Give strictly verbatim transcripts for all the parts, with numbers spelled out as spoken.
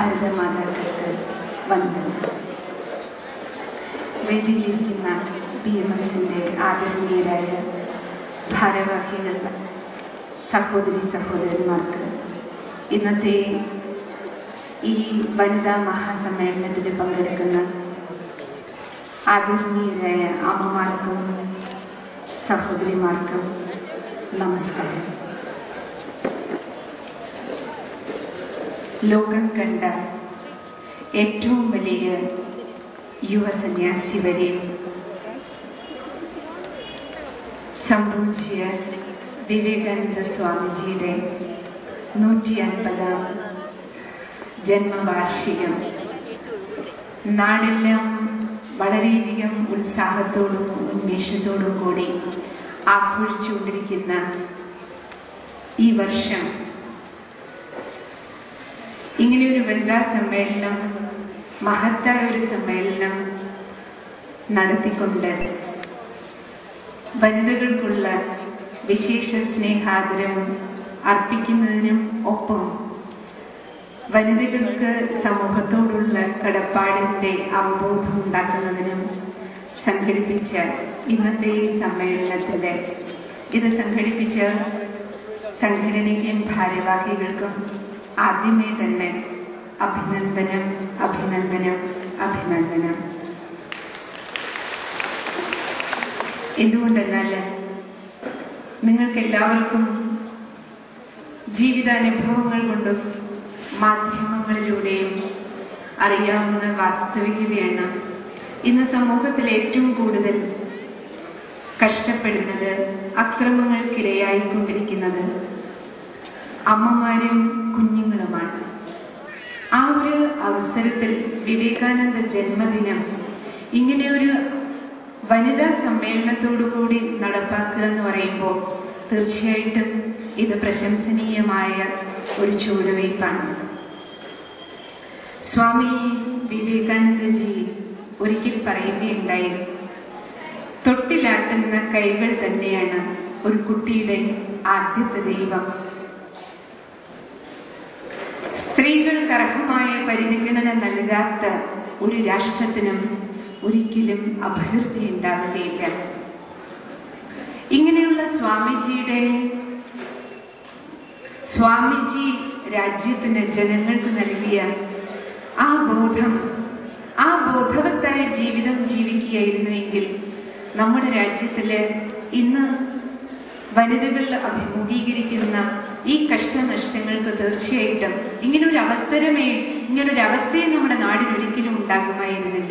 ഭാരതമാതാക്കൾക്ക് വന്ദനം. വേദിയിലിരിക്കുന്ന B M എസിൻ്റെ ആദരണീയരായ ഭാരവാഹികൾ, സഹോദരി സഹോദരന്മാർക്ക് ഇന്നത്തെ ഈ വനിതാ മഹാസമ്മേളനത്തിൽ പങ്കെടുക്കുന്ന ആദരണീയരായ അമ്മമാർക്കും സഹോദരിമാർക്കും നമസ്കാരം. ലോകം കണ്ട ഏറ്റവും വലിയ യുവ സന്യാസി വരെ സംഭവിച്ച വിവേകാനന്ദ സ്വാമിജിയുടെ നൂറ്റി അൻപതാം ജന്മവാർഷികം നാടെല്ലാം വളരെയധികം ഉത്സാഹത്തോടും ഉന്മേഷത്തോടും കൂടി ആഘോഷിച്ചുകൊണ്ടിരിക്കുന്ന ഈ വർഷം ഇങ്ങനെയൊരു വനിതാ സമ്മേളനം, മഹത്തായ ഒരു സമ്മേളനം നടത്തിക്കൊണ്ട് വനിതകൾക്കുള്ള വിശേഷ സ്നേഹാദരവും അർപ്പിക്കുന്നതിനും ഒപ്പം വനിതകൾക്ക് സമൂഹത്തോടുള്ള കടപ്പാടിൻ്റെ അവബോധം ഉണ്ടാക്കുന്നതിനും സംഘടിപ്പിച്ച ഇന്നത്തെ ഈ സമ്മേളനത്തിലെ ഇത് സംഘടിപ്പിച്ച സംഘടനയ്ക്കും ഭാരവാഹികൾക്കും ആദ്യമേ തന്നെ അഭിനന്ദനം അഭിനന്ദനം അഭിനന്ദനം. എന്തുകൊണ്ടെന്നാൽ നിങ്ങൾക്കെല്ലാവർക്കും ജീവിതാനുഭവങ്ങൾ കൊണ്ടും മാധ്യമങ്ങളിലൂടെയും അറിയാവുന്ന വാസ്തവികതയാണ് ഇന്ന് സമൂഹത്തിൽ ഏറ്റവും കൂടുതൽ കഷ്ടപ്പെടുന്നത്, അക്രമങ്ങൾക്കിരയായിക്കൊണ്ടിരിക്കുന്നത് അമ്മമാരും കുഞ്ഞുങ്ങളുമാണ്. ആ ഒരു അവസരത്തിൽ വിവേകാനന്ദ ജന്മദിനം ഇങ്ങനെയൊരു വനിതാ സമ്മേളനത്തോടു കൂടി നടപ്പാക്കുക എന്ന് പറയുമ്പോൾ തീർച്ചയായിട്ടും ഇത് പ്രശംസനീയമായ ഒരു ചുവടുവയ്പ്പാണ്. സ്വാമി വിവേകാനന്ദജി ഒരിക്കൽ പറയുകയുണ്ടായി, തൊട്ടിലാട്ടുന്ന കൈകൾ തന്നെയാണ് ഒരു കുട്ടിയുടെ ആദ്യത്തെ ദൈവം. സ്ത്രീകൾക്ക് അർഹമായ പരിഗണന നൽകാത്ത ഒരു രാഷ്ട്രത്തിനും ഒരിക്കലും അഭിവൃദ്ധി ഉണ്ടാവുകയില്ല. ഇങ്ങനെയുള്ള സ്വാമിജിയുടെ സ്വാമിജി രാജ്യത്തിന് ജനങ്ങൾക്ക് നൽകിയ ആ ബോധം, ആ ബോധവത്തായ ജീവിതം ജീവിക്കുകയായിരുന്നുവെങ്കിൽ നമ്മുടെ രാജ്യത്തില് ഇന്ന് വനിതകൾ അഭിമുഖീകരിക്കുന്ന ഈ കഷ്ടനഷ്ടങ്ങൾക്ക് തീർച്ചയായിട്ടും ഇങ്ങനൊരു അവസരമേ ഇങ്ങനൊരു അവസ്ഥയെ നമ്മുടെ നാടിന് ഒരിക്കലും ഉണ്ടാകുമായിരുന്നില്ല.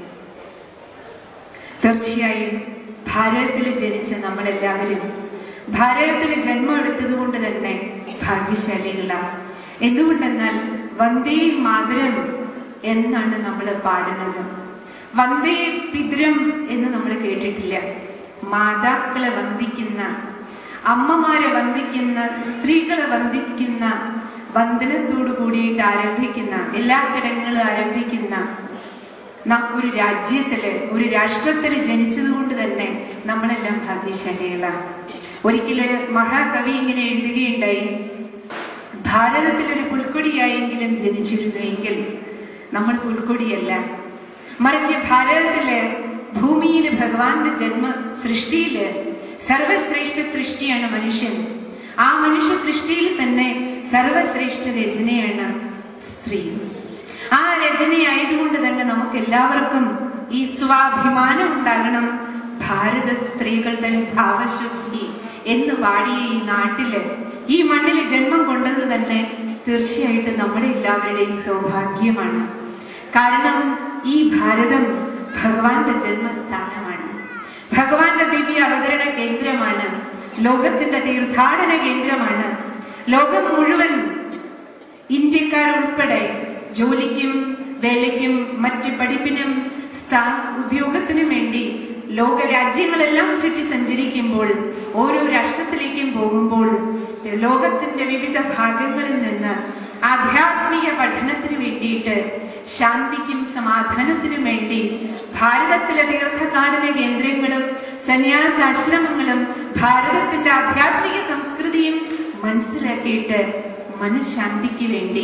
തീർച്ചയായും ഭാരതത്തിൽ ജനിച്ച നമ്മളെല്ലാവരും ഭാരതത്തിൽ ജന്മം എടുത്തത് കൊണ്ട് തന്നെ ഭാഗ്യശാലികളാണ്. എന്തുകൊണ്ടെന്നാൽ വന്ദേ മാതരം എന്നാണ് നമ്മൾ പാടുന്നത്. വന്ദേ പിതരം എന്ന് നമ്മൾ കേട്ടിട്ടില്ല. മാതാക്കളെ വന്ദിക്കുന്ന, അമ്മമാരെ വന്ദിക്കുന്ന, സ്ത്രീകളെ വന്ദിക്കുന്ന വന്ദനത്തോടു കൂടിയിട്ട് ആരംഭിക്കുന്ന എല്ലാ ചടങ്ങുകളും ആരംഭിക്കുന്ന ഒരു രാജ്യത്തില് ഒരു രാഷ്ട്രത്തില് ജനിച്ചത് കൊണ്ട് തന്നെ നമ്മളെല്ലാം ഭാഗ്യശാലികളാണ്. ഒരിക്കല് മഹാകവി ഇങ്ങനെ എഴുതുകയുണ്ടായി, ഭാരതത്തിലൊരു പുൽക്കൊടിയായെങ്കിലും ജനിച്ചിരുന്നുവെങ്കിൽ നമ്മൾ പുൽക്കൊടിയല്ല, മറിച്ച് ഭാരതത്തില് ഭൂമിയില് ഭഗവാന്റെ ജന്മ സൃഷ്ടിയില് സർവശ്രേഷ്ഠ സൃഷ്ടിയാണ് മനുഷ്യൻ. ആ മനുഷ്യ സൃഷ്ടിയിൽ തന്നെ സർവശ്രേഷ്ഠ രചനയാണ് സ്ത്രീ. ആ രചനയായതുകൊണ്ട് തന്നെ നമുക്ക് എല്ലാവർക്കും ഈ സ്വാഭിമാനം ഉണ്ടാകണം. ഭാരത സ്ത്രീകളുടെ ഭാവശുദ്ധി എന്ന് പാടിയ ഈ നാട്ടില് ഈ മണ്ണില് ജന്മം കൊണ്ടത് തന്നെ തീർച്ചയായിട്ടും നമ്മുടെ എല്ലാവരുടെയും സൗഭാഗ്യമാണ്. കാരണം ഈ ഭാരതം ഭഗവാന്റെ ജന്മസ്ഥാനമാണ്, ഭഗവാന്റെ ദിവ്യ അവതരണ കേന്ദ്രമാണ്, ലോകത്തിന്റെ തീർത്ഥാടന കേന്ദ്രമാണ്. ലോകം മുഴുവൻ ഇന്ത്യക്കാരുൾപ്പെടെ ജോലിക്കും വേലയ്ക്കും മറ്റ് പഠിപ്പിനും ഉദ്യോഗത്തിനും വേണ്ടി ലോക രാജ്യങ്ങളെല്ലാം ചുറ്റി സഞ്ചരിക്കുമ്പോൾ, ഓരോ രാഷ്ട്രത്തിലേക്കും പോകുമ്പോൾ ലോകത്തിന്റെ വിവിധ ഭാഗങ്ങളിൽ നിന്ന് ആധ്യാത്മിക പഠനത്തിന് വേണ്ടിയിട്ട്, ശാന്തിക്കും സമാധാനത്തിനും വേണ്ടി ഭാരതത്തിലെ തീർത്ഥാടന കേന്ദ്രങ്ങളും സന്യാസാശ്രമങ്ങളും ഭാരതത്തിന്റെ ആധ്യാത്മിക സംസ്കൃതിയും മനസ്സിലാക്കിയിട്ട് മനഃശാന്തിക്ക് വേണ്ടി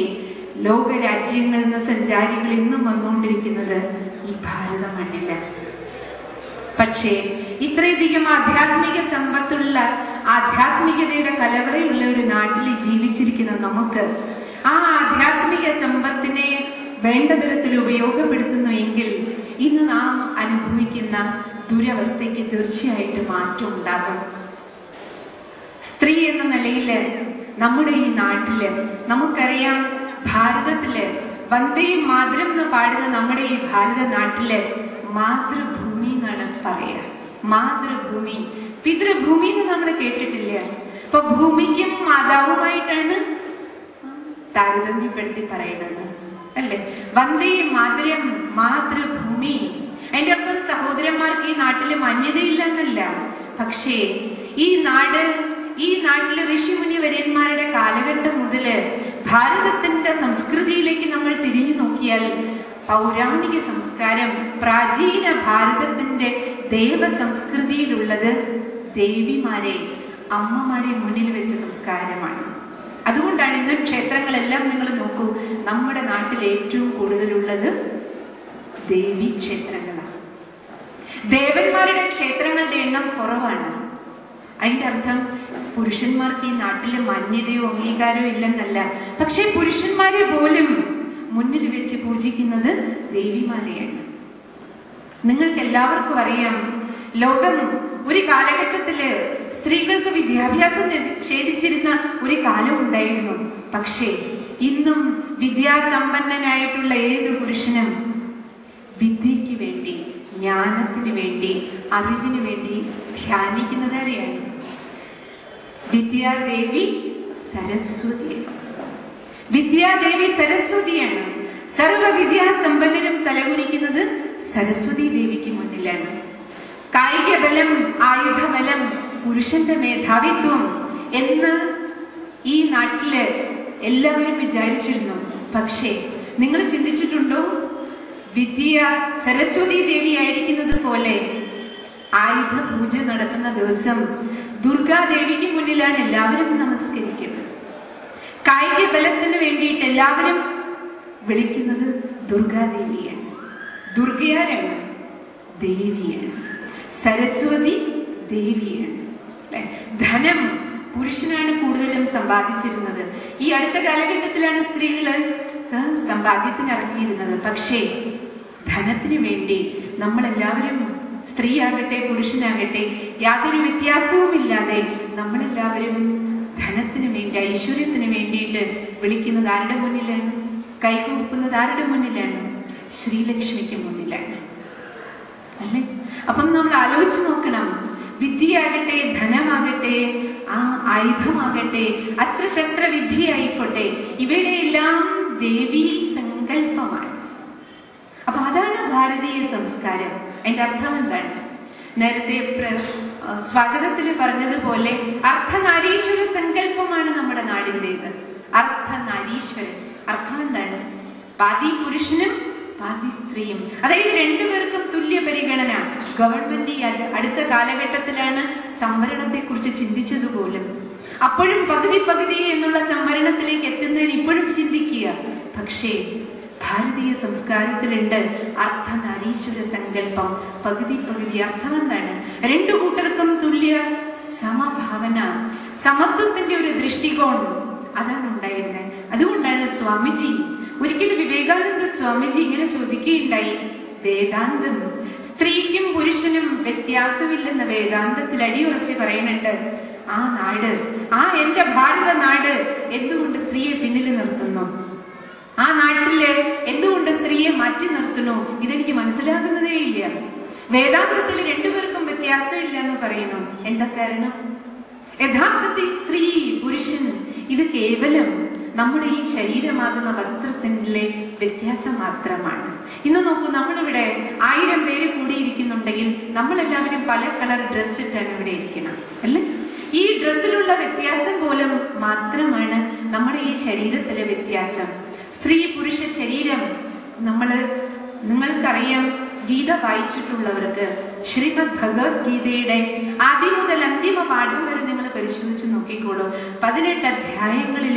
ലോക രാജ്യങ്ങളിൽ നിന്ന് സഞ്ചാരികൾ ഇന്നും വന്നുകൊണ്ടിരിക്കുന്നത് ഈ ഭാരത മണ്ണില്. പക്ഷേ ഇത്രയധികം ആധ്യാത്മിക സമ്പത്തുള്ള, ആധ്യാത്മികതയുടെ കലവറയുള്ള ഒരു നാട്ടിൽ ജീവിച്ചിരിക്കുന്ന നമുക്ക് ആ ആധ്യാത്മിക സമ്പത്തിനെ വേണ്ട തരത്തിൽ ഉപയോഗപ്പെടുത്തുന്നു എങ്കിൽ ഇന്ന് നാം അനുഭവിക്കുന്ന ദുരവസ്ഥയ്ക്ക് തീർച്ചയായിട്ടും മാറ്റം ഉണ്ടാകും. സ്ത്രീ എന്ന നിലയില് നമ്മുടെ ഈ നാട്ടില് നമുക്കറിയാം, ഭാരതത്തില് വന്ദേ മാതരം എന്ന് പാടുന്ന നമ്മുടെ ഈ ഭാരത നാട്ടില് മാതൃഭൂമി എന്നാണ് പറയാ. മാതൃഭൂമി, പിതൃഭൂമി എന്ന് നമ്മൾ കേട്ടിട്ടില്ല. അപ്പൊ ഭൂമിക്കും മാതാവുമായിട്ടാണ് താരതമ്യപ്പെടുത്തി പറയുന്നത് അല്ലെ. വന്ദേ മാതരം, മാതൃഭൂമി. അതിന്റെ അർത്ഥം സഹോദരന്മാർക്ക് ഈ നാട്ടില് മാന്യതയില്ല എന്നല്ല. പക്ഷേ ഈ നാട്, ഈ നാട്ടിലെ ഋഷിമുനി വര്യന്മാരുടെ കാലഘട്ടം മുതല് ഭാരതത്തിന്റെ സംസ്കൃതിയിലേക്ക് നമ്മൾ തിരിഞ്ഞു നോക്കിയാൽ പൗരാണിക സംസ്കാരം, പ്രാചീന ഭാരതത്തിന്റെ ദേവ സംസ്കൃതിയിലുള്ളത് ദേവിമാരെ, അമ്മമാരെ മുന്നിൽ വെച്ച സംസ്കാരമാണ്. അതുകൊണ്ടാണ് ഇന്ന് ക്ഷേത്രങ്ങളെല്ലാം നിങ്ങൾ നോക്കൂ, നമ്മുടെ നാട്ടിൽ ഏറ്റവും കൂടുതലുള്ളത് ദേവി ക്ഷേത്രങ്ങളാണ്. ദേവന്മാരുടെ ക്ഷേത്രങ്ങളുടെ എണ്ണം കുറവാണ്. അതിന്റെ അർത്ഥം പുരുഷന്മാർക്ക് ഈ നാട്ടില് മാന്യതയോ അംഗീകാരമോ ഇല്ലെന്നല്ല. പക്ഷെ പുരുഷന്മാരെ പോലും മുന്നിൽ വെച്ച് പൂജിക്കുന്നത് ദേവിമാരെയാണ്. നിങ്ങൾക്ക് എല്ലാവർക്കും അറിയാം, ലോകം ഒരു കാലഘട്ടത്തില് സ്ത്രീകൾക്ക് വിദ്യാഭ്യാസം നിഷേധിച്ചിരുന്ന ഒരു കാലം ഉണ്ടായിരുന്നു. പക്ഷേ ഇന്നും വിദ്യാസമ്പന്നനായിട്ടുള്ള ഏത് പുരുഷനും വിദ്യയ്ക്ക് വേണ്ടി, ജ്ഞാനത്തിന് വേണ്ടി, അറിവിന് വേണ്ടി ധ്യാനിക്കുന്നതാരെയാണ്? വിദ്യാദേവി സരസ്വതിയാണ്. വിദ്യാദേവി സരസ്വതിയാണ്. സർവ വിദ്യാസമ്പന്നരും തലകുനിക്കുന്നത് സരസ്വതി ദേവിക്ക് മുന്നിലാണ്. കായിക ബലം, ആയുധബലം, പുരുഷന്റെ മേധാവിത്വം എന്ന് ഈ നാട്ടില് എല്ലാവരും വിചാരിച്ചിരുന്നു. പക്ഷേ നിങ്ങൾ ചിന്തിച്ചിട്ടുണ്ടോ, വിദ്യ സരസ്വതി ദേവി ആയിരിക്കുന്നത് പോലെ ആയുധ പൂജ നടക്കുന്ന ദിവസം ദുർഗാദേവിക്ക് മുന്നിലാണ് എല്ലാവരും നമസ്കരിക്കുന്നത്. കായിക ബലത്തിന് വേണ്ടിയിട്ട് എല്ലാവരും വിളിക്കുന്നത് ദുർഗാദേവിയാണ്. ദുർഗയാരാണ്? ദേവിയാണ്. സരസ്വതി ദേവിയാണ്. അല്ലെ? ധനം പുരുഷനാണ് കൂടുതലും സമ്പാദിച്ചിരുന്നത്. ഈ അടുത്ത കാലഘട്ടത്തിലാണ് സ്ത്രീകള് സമ്പാദ്യത്തിന് ഇറങ്ങിയിരുന്നത്. പക്ഷേ ധനത്തിന് വേണ്ടി നമ്മളെല്ലാവരും, സ്ത്രീ ആകട്ടെ പുരുഷനാകട്ടെ, യാതൊരു വ്യത്യാസവും ഇല്ലാതെ നമ്മളെല്ലാവരും ധനത്തിന് വേണ്ടി, ഐശ്വര്യത്തിന് വേണ്ടിയിട്ട് വിളിക്കുന്നത് ആരുടെ മുന്നിലാണ്? കൈകൂപ്പുന്നത് ആരുടെ മുന്നിലാണ്? ശ്രീലക്ഷ്മിക്ക് മുന്നിലാണ് അല്ലെ. അപ്പം നമ്മൾ ആലോചിച്ച് നോക്കണം, വിദ്യയാകട്ടെ, ധനമാകട്ടെ, ആ ആയുധമാകട്ടെ, അസ്ത്രശസ്ത്ര വിദ്യ ആയിക്കോട്ടെ, ഇവയുടെ എല്ലാം ദേവീ സങ്കല്പമാണ്. അപ്പൊ അതാണ് ഭാരതീയ സംസ്കാരം. അതിന്റെ അർത്ഥം എന്താണ്? നേരത്തെ സ്വാഗതത്തിൽ പറഞ്ഞതുപോലെ അർദ്ധനാരീശ്വര സങ്കല്പമാണ് നമ്മുടെ നാടിൻ്റെത്. അർദ്ധനാരീശ്വരൻ അർത്ഥം എന്താണ്? പാതി പുരുഷനും പാതി സ്ത്രീയും, അതായത് രണ്ടുപേർക്കും തുല്യ പരിഗണന. ഗവൺമെന്റ് ഈ അടുത്ത കാലഘട്ടത്തിലാണ് സംവരണത്തെ കുറിച്ച് ചിന്തിച്ചതുപോലും. അപ്പോഴും പകുതി പകുതി എന്നുള്ള സംവരണത്തിലേക്ക് എത്തുന്നതിന് ഇപ്പോഴും ചിന്തിക്കുക. പക്ഷേ ഭാരതീയ സംസ്കാരത്തിലുണ്ട് അർദ്ധനാരീശ്വര സങ്കല്പം, പകുതി പകുതി. അർത്ഥം എന്താണ്? രണ്ടു കൂട്ടർക്കും തുല്യ സമഭാവന, സമത്വത്തിന്റെ ഒരു ദൃഷ്ടികോൺ അതാണ് ഉണ്ടായിരുന്നത്. അതുകൊണ്ടാണ് സ്വാമിജി, ഒരിക്കലും വിവേകാനന്ദ സ്വാമിജി ഇങ്ങനെ ചോദിക്കുകയുണ്ടായി, വേദാന്തം സ്ത്രീക്കും പുരുഷനും വ്യത്യാസമില്ലെന്ന വേദാന്തത്തിൽ അടിയുറച്ച് പറയുന്നുണ്ട്. ആ നാട്, ആ എന്റെ ഭാരത നാട് എന്തുകൊണ്ട് സ്ത്രീയെ പിന്നിൽ നിർത്തുന്നു? ആ നാട്ടില് എന്തുകൊണ്ട് സ്ത്രീയെ മാറ്റി നിർത്തുന്നു? ഇതെനിക്ക് മനസ്സിലാകുന്നതേ ഇല്ല. വേദാന്തത്തിൽ രണ്ടുപേർക്കും വ്യത്യാസമില്ല എന്ന് പറയുന്നു. എന്താ കാരണം? യഥാർത്ഥത്തിൽ സ്ത്രീ പുരുഷൻ ഇത് കേവലം നമ്മുടെ ഈ ശരീരമാകുന്ന വസ്ത്രത്തിലെ വ്യത്യാസം മാത്രമാണ്. ഇന്ന് നോക്കൂ, നമ്മളിവിടെ ആയിരം പേര് കൂടിയിരിക്കുന്നുണ്ടെങ്കിൽ നമ്മളെല്ലാവരും പല കളർ ഡ്രസ് ഇട്ടാണ് ഇവിടെ ഇരിക്കണം അല്ലേ? ഈ ഡ്രസ്സിലുള്ള വ്യത്യാസം പോലും മാത്രമാണ് നമ്മുടെ ഈ ശരീരത്തിലെ വ്യത്യാസം. സ്ത്രീ പുരുഷ ശരീരം നമ്മള്, നിങ്ങൾക്കറിയാം, ഗീത വായിച്ചിട്ടുള്ളവർക്ക് ശ്രീമദ് ഭഗവത്ഗീതയുടെ ആദ്യം മുതൽ അന്തിമ പാഠം വരെ നിങ്ങൾ പരിശോധിച്ച് നോക്കിക്കോളൂ. പതിനെട്ട് അധ്യായങ്ങളിലും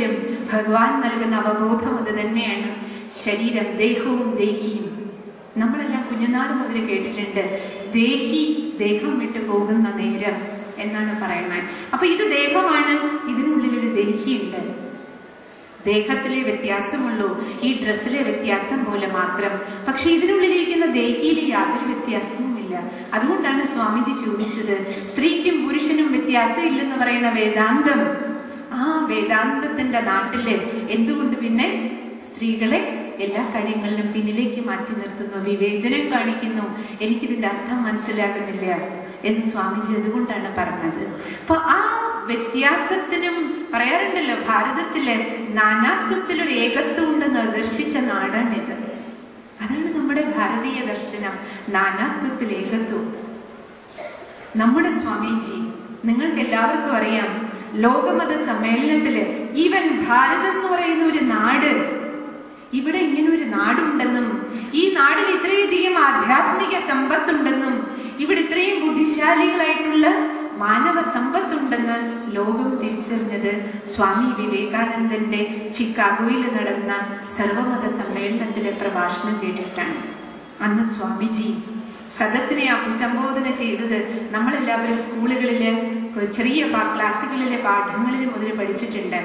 ഭഗവാൻ നൽകുന്ന അവബോധം അത് തന്നെയാണ്. ശരീരം, ദേഹവും ദേഹിയും. നമ്മളെല്ലാം കുഞ്ഞുനാൾ മുതൽ കേട്ടിട്ടുണ്ട്, ദേഹി ദേഹം വിട്ടു പോകുന്ന നേരം എന്നാണ് പറയുന്നത്. അപ്പൊ ഇത് ദേഹമാണ്, ഇതിനുള്ളിലൊരു ദേഹിയുണ്ട്. ദേഹത്തിലെ വ്യത്യാസമുള്ളൂ, ഈ ഡ്രസ്സിലെ വ്യത്യാസം പോലെ മാത്രം. പക്ഷെ ഇതിനുള്ളിലിരിക്കുന്ന ദേഹിയിൽ യാതൊരു വ്യത്യാസവുമില്ല. അതുകൊണ്ടാണ് സ്വാമിജി ചോദിച്ചത്, സ്ത്രീക്കും പുരുഷനും വ്യത്യാസം ഇല്ലെന്ന് പറയുന്ന വേദാന്തം, ആ വേദാന്തത്തിന്റെ നാട്ടില് എന്തുകൊണ്ട് പിന്നെ സ്ത്രീകളെ എല്ലാ കാര്യങ്ങളിലും പിന്നിലേക്ക് മാറ്റി നിർത്തുന്നു, വിവേചനം കാണിക്കുന്നു? എനിക്കിതിന്റെ അർത്ഥം മനസ്സിലാകുന്നില്ല എന്ന് സ്വാമിജി അതുകൊണ്ടാണ് പറഞ്ഞത്. അപ്പൊ ആ വ്യത്യാസത്തിനും പറയാറുണ്ടല്ലോ, ഭാരതത്തില് നാനാത്വത്തിലൊരു ഏകത്വം ഉണ്ടെന്ന് ദർശിച്ച നാടാണിത്. അതാണ് നമ്മുടെ ഭാരതീയ ദർശനം, നാനാത്വത്തിൽ ഏകത്വം. നമ്മുടെ സ്വാമിജി, നിങ്ങൾക്ക് എല്ലാവർക്കും അറിയാം, ലോകമത സമ്മേളനത്തില് ഈവൻ ഭാരതം എന്ന് പറയുന്ന ഒരു നാട്, ഇവിടെ ഇങ്ങനെ ഒരു നാടുണ്ടെന്നും ഈ നാടിന് ഇത്രയധികം ആധ്യാത്മിക സമ്പത്തുണ്ടെന്നും ഇവിടെ ഇത്രയും ബുദ്ധിശാലികളായിട്ടുള്ള മാനവ സമ്പത്തുണ്ടെന്ന് ലോകം തിരിച്ചറിഞ്ഞത് സ്വാമി വിവേകാനന്ദന്റെ ചിക്കാഗോയിൽ നടന്ന സർവമത സമ്മേളനത്തിലെ പ്രഭാഷണം കേട്ടിട്ടാണ്. അന്ന് സ്വാമിജി സദസ്സിനെ അഭിസംബോധന ചെയ്തത് നമ്മളെല്ലാവരും സ്കൂളുകളില് ചെറിയ ക്ലാസ്സുകളിലെ പാഠങ്ങളിൽ മുതൽ പഠിച്ചിട്ടുണ്ട്.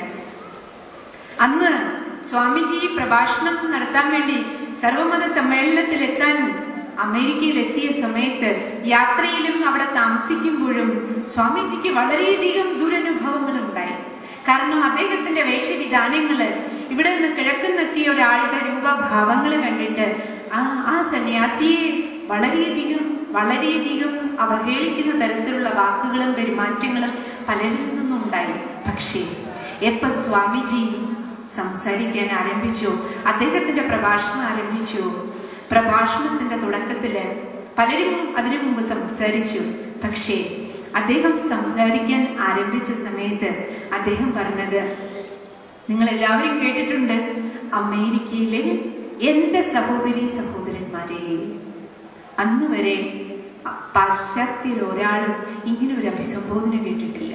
അന്ന് സ്വാമിജി പ്രഭാഷണം നടത്താൻ വേണ്ടി സർവമത സമ്മേളനത്തിൽ എത്താൻ അമേരിക്കയിൽ എത്തിയ സമയത്ത് യാത്രയിലും അവിടെ താമസിക്കുമ്പോഴും സ്വാമിജിക്ക് വളരെയധികം ദുരനുഭവങ്ങൾ ഉണ്ടായി. കാരണം അദ്ദേഹത്തിന്റെ വേഷവിധാനങ്ങള്, ഇവിടെ നിന്ന് കിഴക്കുന്നെത്തിയ ഒരാളുടെ രൂപഭാവങ്ങൾ കണ്ടിട്ട് ആ ആ സന്യാസിയെ വളരെയധികം വളരെയധികം അവഹേളിക്കുന്ന തരത്തിലുള്ള വാക്കുകളും പെരുമാറ്റങ്ങളും പലരിൽ നിന്നും ഉണ്ടായി. പക്ഷേ എപ്പ സ്വാമിജി സംസാരിക്കാൻ ആരംഭിച്ചു, അദ്ദേഹത്തിന്റെ പ്രഭാഷണം ആരംഭിച്ചു, പ്രഭാഷണത്തിന്റെ തുടക്കത്തില് പലരും അതിനു മുമ്പ് സംസാരിച്ചു. പക്ഷേ അദ്ദേഹം സംസാരിക്കാൻ ആരംഭിച്ച സമയത്ത് അദ്ദേഹം പറഞ്ഞത്, നിങ്ങൾ എല്ലാവരും കേട്ടിട്ടുണ്ട്, അമേരിക്കയിലെ എന്റെ സഹോദരി സഹോദരന്മാരെ, അന്ന് വരെ പാശ്ചാത്യർ ഒരാളും ഇങ്ങനെ ഒരു അഭിസംബോധന കേട്ടിട്ടില്ല.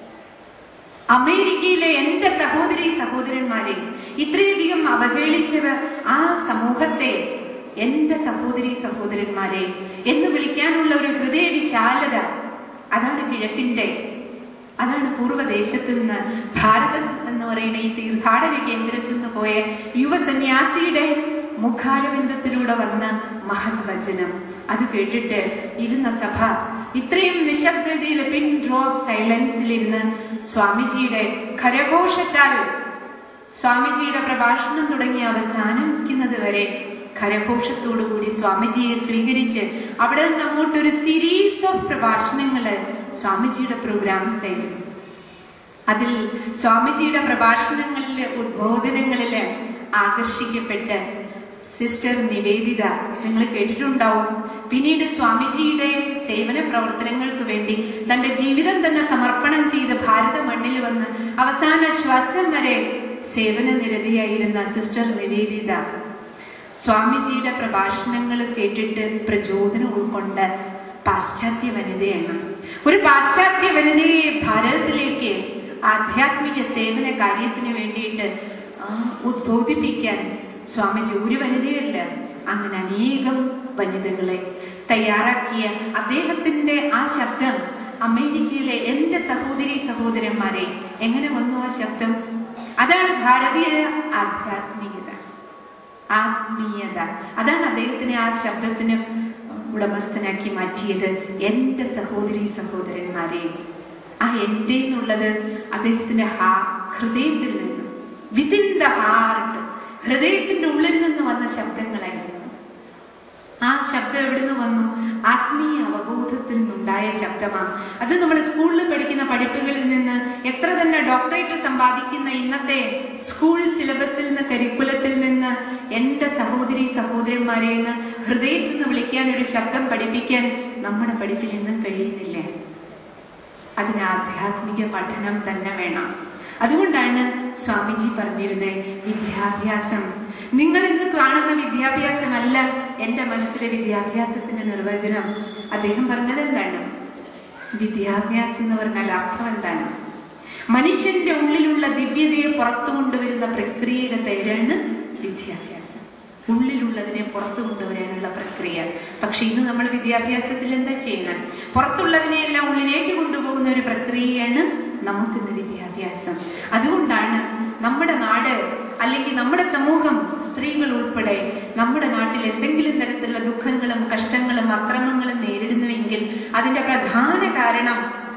അമേരിക്കയിലെ എന്റെ സഹോദരി സഹോദരന്മാരെ, ഇത്രയധികം അവഹേളിച്ചവർ ആ സമൂഹത്തെ എന്റെ സഹോദരി സഹോദരന്മാരെ എന്ന് വിളിക്കാനുള്ള ഒരു ഹൃദയ വിശാലത, അതാണ് കിഴക്കിന്റെ, അതാണ് പൂർവ്വദേശത്ത് നിന്ന് ഭാരതം എന്ന് പറയുന്ന ഈ തീർത്ഥാടന കേന്ദ്രത്തിൽ നിന്ന് പോയ യുവ സന്യാസിയുടെ മുഖാരബന്ധത്തിലൂടെ വന്ന മഹത് വചനം. അത് കേട്ടിട്ട് ഇരുന്ന സഭ ഇത്രയും നിശബ്ദതയിൽ പിൻ ഡ്രോപ്പ് സൈലൻസിലിരുന്ന് സ്വാമിജിയുടെ കരഘോഷത്താൽ, സ്വാമിജിയുടെ പ്രഭാഷണം തുടങ്ങി അവസാനിക്കുന്നത് വരെ കരഘോഷത്തോടു കൂടി സ്വാമിജിയെ സ്വീകരിച്ച് അവിടെ നിന്ന് അങ്ങോട്ടൊരു സീരീസ് ഓഫ് പ്രഭാഷണങ്ങള് സ്വാമിജിയുടെ പ്രോഗ്രാംസ് ആയിരുന്നു. അതിൽ സ്വാമിജിയുടെ പ്രഭാഷണങ്ങളില് ഉദ്ബോധനങ്ങളില് ആകർഷിക്കപ്പെട്ട് സിസ്റ്റർ നിവേദിത, നിങ്ങൾ കേട്ടിട്ടുണ്ടാവും, പിന്നീട് സ്വാമിജിയുടെ സേവന പ്രവർത്തനങ്ങൾക്ക് വേണ്ടി തന്റെ ജീവിതം തന്നെ സമർപ്പണം ചെയ്ത് ഭാരത മണ്ണിൽ വന്ന് അവസാന ശ്വാസം വരെ സേവന നിരതയായിരുന്ന സിസ്റ്റർ നിവേദിത സ്വാമിജിയുടെ പ്രഭാഷണങ്ങൾ കേട്ടിട്ട് പ്രചോദനം ഉൾക്കൊണ്ട പാശ്ചാത്യ വനിതയാണ്. ഒരു പാശ്ചാത്യ വനിതയെ ഭാരതത്തിലേക്ക് ആധ്യാത്മിക സേവന കാര്യത്തിന് വേണ്ടിയിട്ട് ഉദ്ബോധിപ്പിക്കാൻ സ്വാമിജി ഒരു വനിതയല്ല, അങ്ങനെ അനേകം വനിതകളെ തയ്യാറാക്കിയ അദ്ദേഹത്തിന്റെ ആ ശബ്ദം അമേരിക്കയിലെ എന്റെ സഹോദരി സഹോദരന്മാരെ എങ്ങനെ വന്നു ആ ശബ്ദം? അതാണ് ഭാരതീയ ആധ്യാത്മികത, ആത്മീയത. അതാണ് അദ്ദേഹത്തിനെ ആ ശബ്ദത്തിന് ഉടമസ്ഥനാക്കി മാറ്റിയത്. എന്റെ സഹോദരി സഹോദരന്മാരെ, ആ എന്റെ എന്നുള്ളത് അദ്ദേഹത്തിന്റെ ഹാ ഹൃദയത്തിൽ നിന്ന്, വിത്തിൻ ദ ഹാർട്ട്, ഹൃദയത്തിന്റെ ഉള്ളിൽ നിന്ന് വന്ന ശബ്ദങ്ങളായിരുന്നു. ആ ശബ്ദം എവിടുന്ന് വന്നു? ആത്മീയ അവബോധത്തിൽ നിന്നുണ്ടായ ശബ്ദമാണ്. അത് നമ്മൾ സ്കൂളിൽ പഠിക്കുന്ന പഠിപ്പുകളിൽ നിന്ന്, എത്ര തന്നെ ഡോക്ടറേറ്റ് സമ്പാദിക്കുന്ന ഇന്നത്തെ സ്കൂൾ സിലബസിൽ നിന്ന്, കരിക്കുലത്തിൽ നിന്ന് എന്റെ സഹോദരി സഹോദരന്മാരെ എന്ന് ഹൃദയത്തിൽ നിന്ന് വിളിക്കാൻ ഒരു ശബ്ദം പഠിപ്പിക്കാൻ നമ്മുടെ പഠിപ്പിൽ നിന്നും കഴിയുന്നില്ല. അതിന് ആധ്യാത്മിക പഠനം തന്നെ വേണം. അതുകൊണ്ടാണ് സ്വാമിജി പറഞ്ഞിരുന്നത്, വിദ്യാഭ്യാസം നിങ്ങൾ ഇന്ന് കാണുന്ന വിദ്യാഭ്യാസമല്ല എൻ്റെ മനസ്സിലെ വിദ്യാഭ്യാസത്തിന്റെ നിർവചനം. അദ്ദേഹം പറഞ്ഞത് എന്താണ്? വിദ്യാഭ്യാസം എന്ന് പറഞ്ഞാൽ അർത്ഥം എന്താണ്? മനുഷ്യന്റെ ഉള്ളിലുള്ള ദിവ്യതയെ പുറത്തു കൊണ്ടുവരുന്ന പ്രക്രിയയുടെ പേരാണ് വിദ്യാഭ്യാസം. ഉള്ളിലുള്ളതിനെ പുറത്തു കൊണ്ടുവരാനുള്ള പ്രക്രിയ. പക്ഷെ ഇന്ന് നമ്മൾ വിദ്യാഭ്യാസത്തിൽ എന്താ ചെയ്യണം? പുറത്തുള്ളതിനെയെല്ലാം ഉള്ളിലേക്ക് കൊണ്ടുപോകുന്ന ഒരു പ്രക്രിയയാണ് നമുക്കിന്ന് വിദ്യാഭ്യാസം. അതുകൊണ്ടാണ് നമ്മുടെ നാട് അല്ലെങ്കിൽ നമ്മുടെ സമൂഹം, സ്ത്രീകൾ ഉൾപ്പെടെ നമ്മുടെ നാട്ടിൽ എന്തെങ്കിലും തരത്തിലുള്ള ദുഃഖങ്ങളും കഷ്ടങ്ങളും അക്രമങ്ങളും നേരിടുന്നുവെങ്കിൽ അതിന്റെ പ്രധാന കാരണം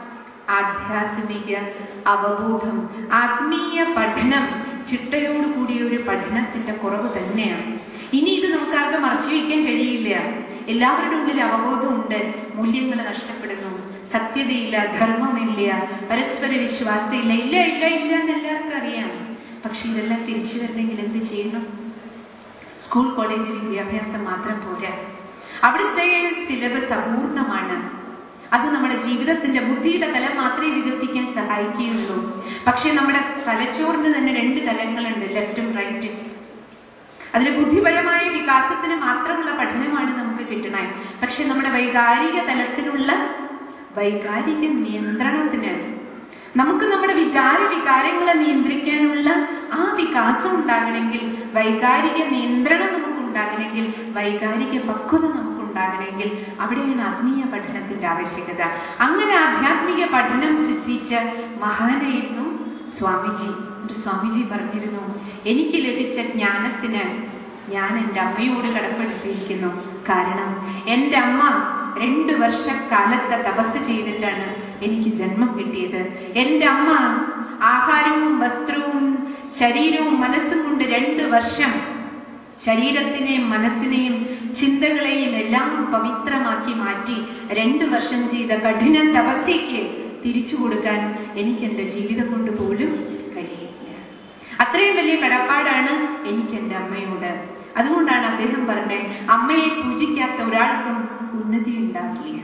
ആധ്യാത്മിക അവബോധം, ആത്മീയ പഠനം, ചിട്ടയോടുകൂടിയ ഒരു പഠനത്തിന്റെ കുറവ് തന്നെയാണ്. ഇനി ഇത് നമുക്കാർക്കും മറച്ചു വയ്ക്കാൻ കഴിയില്ല. എല്ലാവരുടെ ഉള്ളിൽ അവബോധമുണ്ട്. മൂല്യങ്ങൾ നഷ്ടപ്പെടുന്നു, സത്യതയില്ല, ധർമ്മമില്ല, പരസ്പര വിശ്വാസമില്ല. ഇല്ല ഇല്ല ഇല്ല എന്ന് എല്ലാവർക്കും അറിയാം. പക്ഷെ ഇതെല്ലാം തിരിച്ചു വരണമെങ്കിൽ എന്ത് ചെയ്യണം? സ്കൂൾ കോളേജ് വിദ്യാഭ്യാസം മാത്രം പോരാ. അവിടുത്തെ സിലബസ് അപൂർണമാണ്. അത് നമ്മുടെ ജീവിതത്തിന്റെ ബുദ്ധിയുടെ തലം മാത്രമേ വികസിക്കാൻ സഹായിക്കുകയുള്ളൂ. പക്ഷെ നമ്മുടെ തലച്ചോറിന് തന്നെ രണ്ട് തലങ്ങളുണ്ട്, ലെഫ്റ്റും റൈറ്റും. അതിന് ബുദ്ധിപരമായ വികാസത്തിന് മാത്രമുള്ള പഠനമാണ് നമുക്ക് കിട്ടണേ. പക്ഷെ നമ്മുടെ വൈകാരിക തലത്തിലുള്ള വൈകാരിക നിയന്ത്രണത്തിന്, നമുക്ക് നമ്മുടെ വിചാര വികാരങ്ങളെ നിയന്ത്രിക്കാനുള്ള ആ വികാസം ഉണ്ടാകണമെങ്കിൽ, വൈകാരിക നിയന്ത്രണം നമുക്ക് ഉണ്ടാകണമെങ്കിൽ, വൈകാരിക പക്വത നമുക്ക് ഉണ്ടാകണമെങ്കിൽ അവിടെയാണ് ആത്മീയ പഠനത്തിന്റെ ആവശ്യകത. അങ്ങനെ ആധ്യാത്മിക പഠനം സിദ്ധിച്ച മഹാനായിരുന്നു സ്വാമിജി. സ്വാമിജി പറഞ്ഞിരുന്നു, എനിക്ക് ലഭിച്ച ജ്ഞാനത്തിന് ഞാൻ എൻ്റെ അമ്മയോട് കടപ്പെടുത്തിയിരിക്കുന്നു. കാരണം എൻ്റെ അമ്മ രണ്ടു വർഷക്കാലത്തെ തപസ് ചെയ്തിട്ടാണ് എനിക്ക് ജന്മം കിട്ടിയത്. എൻ്റെ അമ്മ ആഹാരവും വസ്ത്രവും ശരീരവും മനസ്സും കൊണ്ട് രണ്ടു വർഷം ശരീരത്തിനെയും മനസ്സിനെയും ചിന്തകളെയും എല്ലാം പവിത്രമാക്കി മാറ്റി രണ്ടു വർഷം ചെയ്ത കഠിന തപസ്യയ്ക്ക് തിരിച്ചു കൊടുക്കാൻ എനിക്ക് എൻ്റെ ജീവിതം കൊണ്ട് പോലും കഴിയില്ല. അത്രയും വലിയ കടപ്പാടാണ് എനിക്ക് എൻ്റെ അമ്മയോട്. അതുകൊണ്ടാണ് അദ്ദേഹം പറഞ്ഞത്, അമ്മയെ പൂജിക്കാത്ത ഒരാൾക്കും ഉന്നതി ഉണ്ടാകില്ല.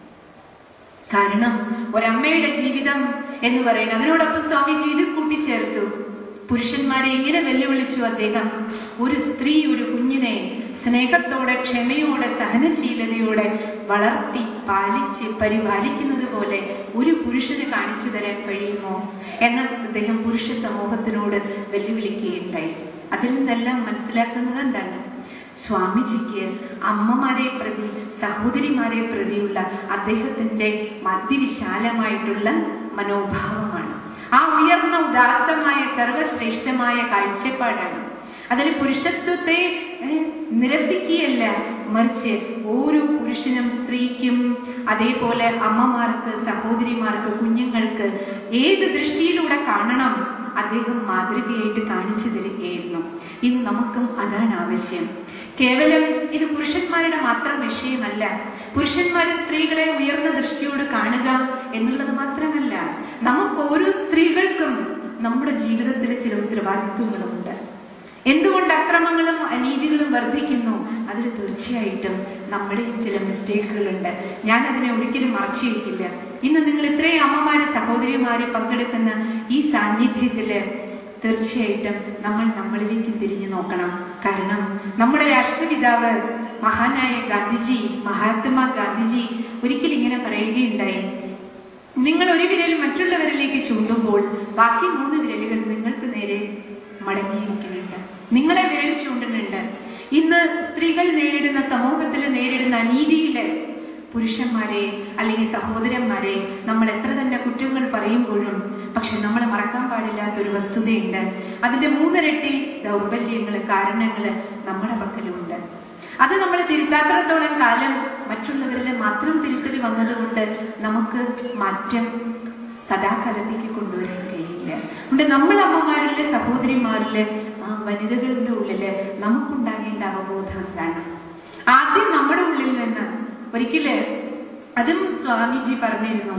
കാരണം ഒരമ്മയുടെ ജീവിതം എന്ന് പറയുന്നത്. അതിനോടൊപ്പം സ്വാമിജി ഇത് കൂട്ടിച്ചേർത്തു. പുരുഷന്മാരെ ഇങ്ങനെ വെല്ലുവിളിച്ചു അദ്ദേഹം, ഒരു സ്ത്രീ ഒരു കുഞ്ഞിനെ സ്നേഹത്തോടെ, ക്ഷമയോടെ, സഹനശീലതയോടെ വളർത്തി പാലിച്ച് പരിപാലിക്കുന്നത് പോലെ ഒരു പുരുഷന് കാണിച്ചു തരാൻ കഴിയുമോ എന്ന് അദ്ദേഹം പുരുഷ സമൂഹത്തിനോട് വെല്ലുവിളിക്കുകയുണ്ടായി. അതിൽ നിന്നെല്ലാം മനസ്സിലാക്കുന്നത് എന്താണ്? സ്വാമിജിക്ക് അമ്മമാരെ പ്രതി, സഹോദരിമാരെ പ്രതിയുള്ള അദ്ദേഹത്തിന്റെ അതിവിശാലമായിട്ടുള്ള മനോഭാവമാണ്. ആ ഉയർന്ന ഉദാത്തമായ സർവശ്രേഷ്ഠമായ കാഴ്ചപ്പാടാണ്. അതിൽ പുരുഷത്വത്തെ നിരസിക്കുകയല്ല, മറിച്ച് ഓരോ പുരുഷനും സ്ത്രീക്കും, അതേപോലെ അമ്മമാർക്ക്, സഹോദരിമാർക്ക്, കുഞ്ഞുങ്ങൾക്ക് ഏത് ദൃഷ്ടിയിലൂടെ കാണണം അദ്ദേഹം മാതൃകയായിട്ട് കാണിച്ചു തരികയായിരുന്നു. ഇന്ന് നമുക്കും അതാണ് ആവശ്യം. കേവലം ഇത് പുരുഷന്മാരുടെ മാത്രം വിഷയമല്ല. പുരുഷന്മാര് സ്ത്രീകളെ ഉയർന്ന ദൃഷ്ടിയോട് കാണുക എന്നുള്ളത് മാത്രമല്ല, നമുക്ക് ഓരോ സ്ത്രീകൾക്കും നമ്മുടെ ജീവിതത്തിൽ ചില ഉത്തരവാദിത്വങ്ങളുമുണ്ട്. എന്തുകൊണ്ട് അക്രമങ്ങളും അനീതികളും വർദ്ധിക്കുന്നു? അതിൽ തീർച്ചയായിട്ടും നമ്മുടെയും ചില മിസ്റ്റേക്കുകളുണ്ട്. ഞാൻ അതിനെ ഒരിക്കലും മറച്ചു വയ്ക്കില്ല. ഇന്ന് നിങ്ങൾ ഇത്രയും അമ്മമാര്, സഹോദരിമാര് പങ്കെടുക്കുന്ന ഈ സാന്നിധ്യത്തില് തീർച്ചയായിട്ടും നമ്മൾ നമ്മളിലേക്ക് തിരിഞ്ഞു നോക്കണം. കാരണം നമ്മുടെ രാഷ്ട്രപിതാവ് മഹാനായ ഗാന്ധിജി, മഹാത്മാ ഗാന്ധിജി ഒരിക്കലും ഇങ്ങനെ പറയുകയുണ്ടായി, നിങ്ങൾ ഒരു വിരൽ മറ്റുള്ളവരിലേക്ക് ചൂണ്ടുമ്പോൾ ബാക്കി മൂന്ന് വിരലുകൾ നിങ്ങൾക്ക് നേരെ മടങ്ങിയിരിക്കുന്നുണ്ട്, നിങ്ങളെ വിരൽ ചൂണ്ടുന്നുണ്ട്. ഇന്ന് സ്ത്രീകൾ നേരിടുന്ന, സമൂഹത്തിൽ നേരിടുന്ന അനീതിയില് പുരുഷന്മാരെ അല്ലെങ്കിൽ സഹോദരന്മാരെ നമ്മൾ എത്ര തന്നെ കുറ്റങ്ങൾ പറയുമ്പോഴും പക്ഷെ നമ്മൾ മറക്കാൻ പാടില്ലാത്ത ഒരു വസ്തുതയുണ്ട്. അതിന്റെ മൂന്നിരട്ടി ദൗർബല്യങ്ങള്, കാരണങ്ങള് നമ്മുടെ പക്കലുമുണ്ട്. അത് നമ്മൾ തിരുത്താത്രത്തോളം കാലം മറ്റുള്ളവരിലെ മാത്രം തിരുത്തൽ വന്നതുകൊണ്ട് നമുക്ക് മാറ്റം സദാകാലത്തേക്ക് കൊണ്ടുവരാൻ കഴിയില്ല. അതുകൊണ്ട് നമ്മൾ അമ്മമാരിലെ, സഹോദരിമാരിലെ, ആ വനിതകളുടെ ഉള്ളില് നമുക്കുണ്ടാകേണ്ട അവബോധം എന്താണ്? ആദ്യം നമ്മുടെ ഉള്ളിൽ നിന്ന് ഒരിക്കല്, അതും സ്വാമിജി പറഞ്ഞിരുന്നു,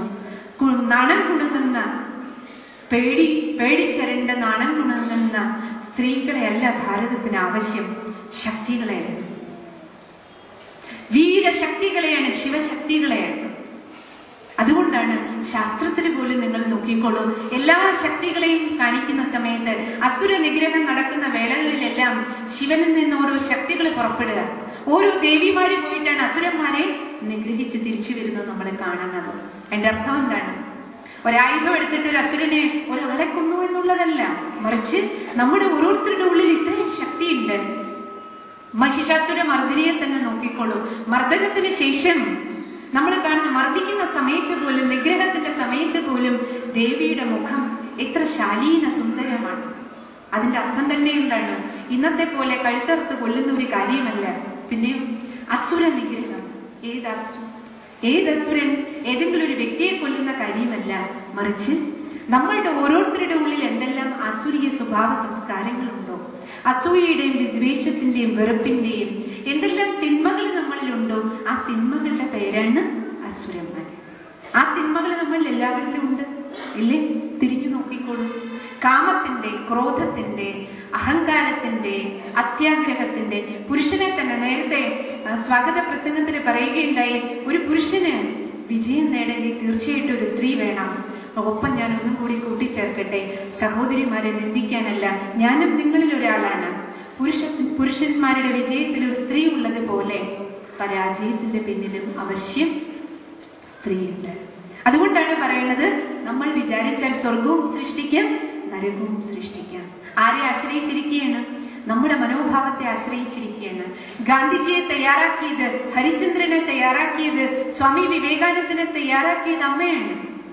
നാണം കുണുങ്ങുന്ന, പേടി പേടിച്ചരണ്ട നാണം കുണുങ്ങുന്ന സ്ത്രീകളെ അല്ല ഭാരതത്തിന് ആവശ്യം, ശക്തികളെയാണ്, വീരശക്തികളെയാണ്, ശിവശക്തികളെയാണ്. അതുകൊണ്ടാണ് ശാസ്ത്രത്തിന് പോലും നിങ്ങൾ നോക്കിക്കോളൂ, എല്ലാ ശക്തികളെയും കാണിക്കുന്ന സമയത്ത് അസുര നിഗ്രഹം നടക്കുന്ന വേളകളിലെല്ലാം ശിവനിൽ നിന്ന് ഓരോ ശക്തികൾ പുറപ്പെടുക, ഓരോ ദേവിമാര് പോയിട്ടാണ് അസുരന്മാരെ നിഗ്രഹിച്ച് തിരിച്ചു വരുന്നത് നമ്മൾ കാണുന്നത്. അതിന്റെ അർത്ഥം എന്താണ്? ഒരായുധം എടുത്തിട്ട് ഒരു അസുരനെ ഒരാളെ കൊന്നു എന്നുള്ളതല്ല, മറിച്ച് നമ്മുടെ ഓരോരുത്തരുടെ ഉള്ളിൽ ഇത്രയും ശക്തിയുണ്ട്. മഹിഷാസുര മർദ്ദിനിയെ തന്നെ നോക്കിക്കോളൂ. മർദ്ദനത്തിന് ശേഷം നമ്മൾ കാണുന്ന മർദ്ദിക്കുന്ന സമയത്ത് പോലും, നിഗ്രഹത്തിന്റെ സമയത്ത് പോലും ദേവിയുടെ മുഖം എത്ര ശാലീന സുന്ദരമാണ്. അതിന്റെ അർത്ഥം തന്നെ എന്താണ്? ഇന്നത്തെ പോലെ കഴുത്തറുത്ത് കൊല്ലുന്ന ഒരു കാര്യമല്ല. പിന്നെ അസുര നിഗ്രഹം. ഏതസു ഏതസുരൻ ഏതെങ്കിലും ഒരു വ്യക്തിയെ കൊല്ലുന്ന കാര്യമല്ല, മറിച്ച് നമ്മളുടെ ഓരോരുത്തരുടെ ഉള്ളിൽ എന്തെല്ലാം അസുരീയ സ്വഭാവ സംസ്കാരങ്ങളുണ്ടോ, അസൂയയുടെയും വിദ്വേഷത്തിന്റെയും വെറുപ്പിന്റെയും എന്തെല്ലാം തിന്മകൾ നമ്മളിലുണ്ടോ, ആ തിന്മകളുടെ പേരാണ് അസുരന്മാർ. ആ തിന്മകൾ നമ്മളിൽ എല്ലാവരിലും ഉണ്ട്, ഇല്ലേ? തിരിഞ്ഞു നോക്കിക്കോളൂ. കാമത്തിന്റെ, ക്രോധത്തിന്റെ, അഹങ്കാരത്തിന്റെ, അത്യാഗ്രഹത്തിന്റെ, പുരുഷനെ തന്നെ നേരത്തെ സ്വാഗത പ്രസംഗത്തിൽ പറയുകയുണ്ടായി, ഒരു പുരുഷന് വിജയം നേടണമെങ്കിൽ തീർച്ചയായിട്ടും ഒരു സ്ത്രീ വേണം. ഒപ്പം ഞാൻ ഒന്നും കൂടി കൂട്ടിച്ചേർക്കട്ടെ, സഹോദരിമാരെ നിന്ദിക്കാനല്ല, ഞാനും നിങ്ങളിൽ ഒരാളാണ്. പുരുഷ പുരുഷന്മാരുടെ വിജയത്തിൽ ഒരു സ്ത്രീ ഉള്ളത് പോലെ പരാജയത്തിന്റെ പിന്നിലും അവശ്യം സ്ത്രീയുണ്ട്. അതുകൊണ്ടാണ് പറയുന്നത്, നമ്മൾ വിചാരിച്ചാൽ സ്വർഗവും സൃഷ്ടിക്കാം, നരകവും സൃഷ്ടിക്കാം. ആരെ ആശ്രയിച്ചിരിക്കുകയാണ്? നമ്മുടെ മനോഭാവത്തെ ആശ്രയിച്ചിരിക്കുകയാണ്. ഗാന്ധിജിയെ തയ്യാറാക്കിയത്, ഹരിചന്ദ്രനെ തയ്യാറാക്കിയത്, സ്വാമി വിവേകാനന്ദനെ തയ്യാറാക്കിയത് അമ്മയാണ്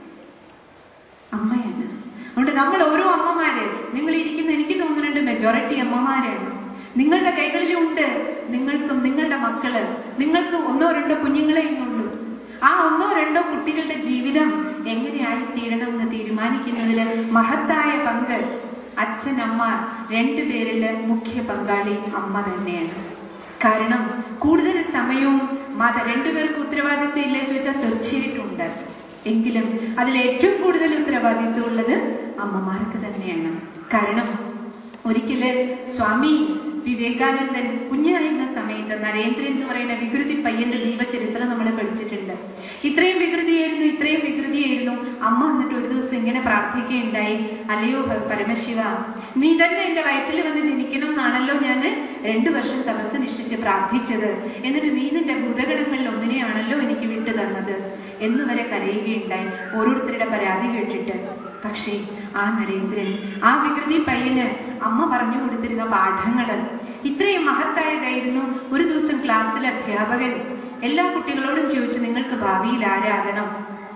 അമ്മയാണ് അതുകൊണ്ട് നമ്മൾ ഓരോ അമ്മമാര്, നിങ്ങൾ ഇരിക്കുന്ന എനിക്ക് തോന്നുന്നുണ്ട് മെജോറിറ്റി അമ്മമാരാണ്. നിങ്ങളുടെ കൈകളിലും ഉണ്ട്, നിങ്ങൾക്കും നിങ്ങളുടെ മക്കള്, നിങ്ങൾക്ക് ഒന്നോ രണ്ടോ കുഞ്ഞുങ്ങളെ ഇന്നുള്ളൂ. ആ ഒന്നോ രണ്ടോ കുട്ടികളുടെ ജീവിതം എങ്ങനെയായി തീരണം എന്ന് തീരുമാനിക്കുന്നതിൽ മഹത്തായ പങ്ക് അച്ഛൻ അമ്മ രണ്ടുപേരില് മുഖ്യ പങ്കാളി അമ്മ തന്നെയാണ്. കാരണം കൂടുതൽ സമയവും മത രണ്ടുപേർക്ക് ഉത്തരവാദിത്വം ഇല്ലേ ചോദിച്ചാൽ തീർച്ചയായിട്ടും ഉണ്ട്. എങ്കിലും അതിൽ ഏറ്റവും കൂടുതൽ ഉത്തരവാദിത്വം ഉള്ളത് അമ്മമാർക്ക് തന്നെയാണ്. കാരണം ഒരിക്കല് സ്വാമി വിവേകാനന്ദൻ കുഞ്ഞായിരുന്ന സമയത്ത് നരേന്ദ്രൻ എന്ന് പറയുന്ന വികൃതി പയ്യന്റെ ജീവചരിത്രം നമ്മൾ പഠിച്ചിട്ടുണ്ട്. ഇത്രയും വികൃതിയായിരുന്നു, ഇത്രയും വികൃതിയായിരുന്നു. അമ്മ എന്നിട്ട് ഒരു ദിവസം ഇങ്ങനെ പ്രാർത്ഥിക്കുകയുണ്ടായി, അല്ലയോ പരമശിവ, നീ തന്നെ എന്റെ വയറ്റിൽ വന്ന് ജനിക്കണം എന്നാണല്ലോ ഞാൻ രണ്ടു വർഷം തപസ് നിഷ്ഠിച്ച് പ്രാർത്ഥിച്ചത്. എന്നിട്ട് നീ നിന്റെ ഭൂതഗണങ്ങളിൽ ഒന്നിനെയാണല്ലോ എനിക്ക് വിട്ടു തന്നത് എന്ന് വരെ കരയുകയുണ്ടായി, ഓരോരുത്തരുടെ പരാതി കേട്ടിട്ട്. പക്ഷേ ആ നരേന്ദ്രൻ, ആ വികൃതി പയ്യന് അമ്മ പറഞ്ഞു കൊടുത്തിരുന്ന പാഠങ്ങള് ഇത്രയും മഹത്തായതായിരുന്നു. ഒരു ദിവസം ക്ലാസ്സിൽ അധ്യാപകൻ എല്ലാ കുട്ടികളോടും ചോദിച്ചു, നിങ്ങൾക്ക് ഭാവിയിൽ ആരാകണം?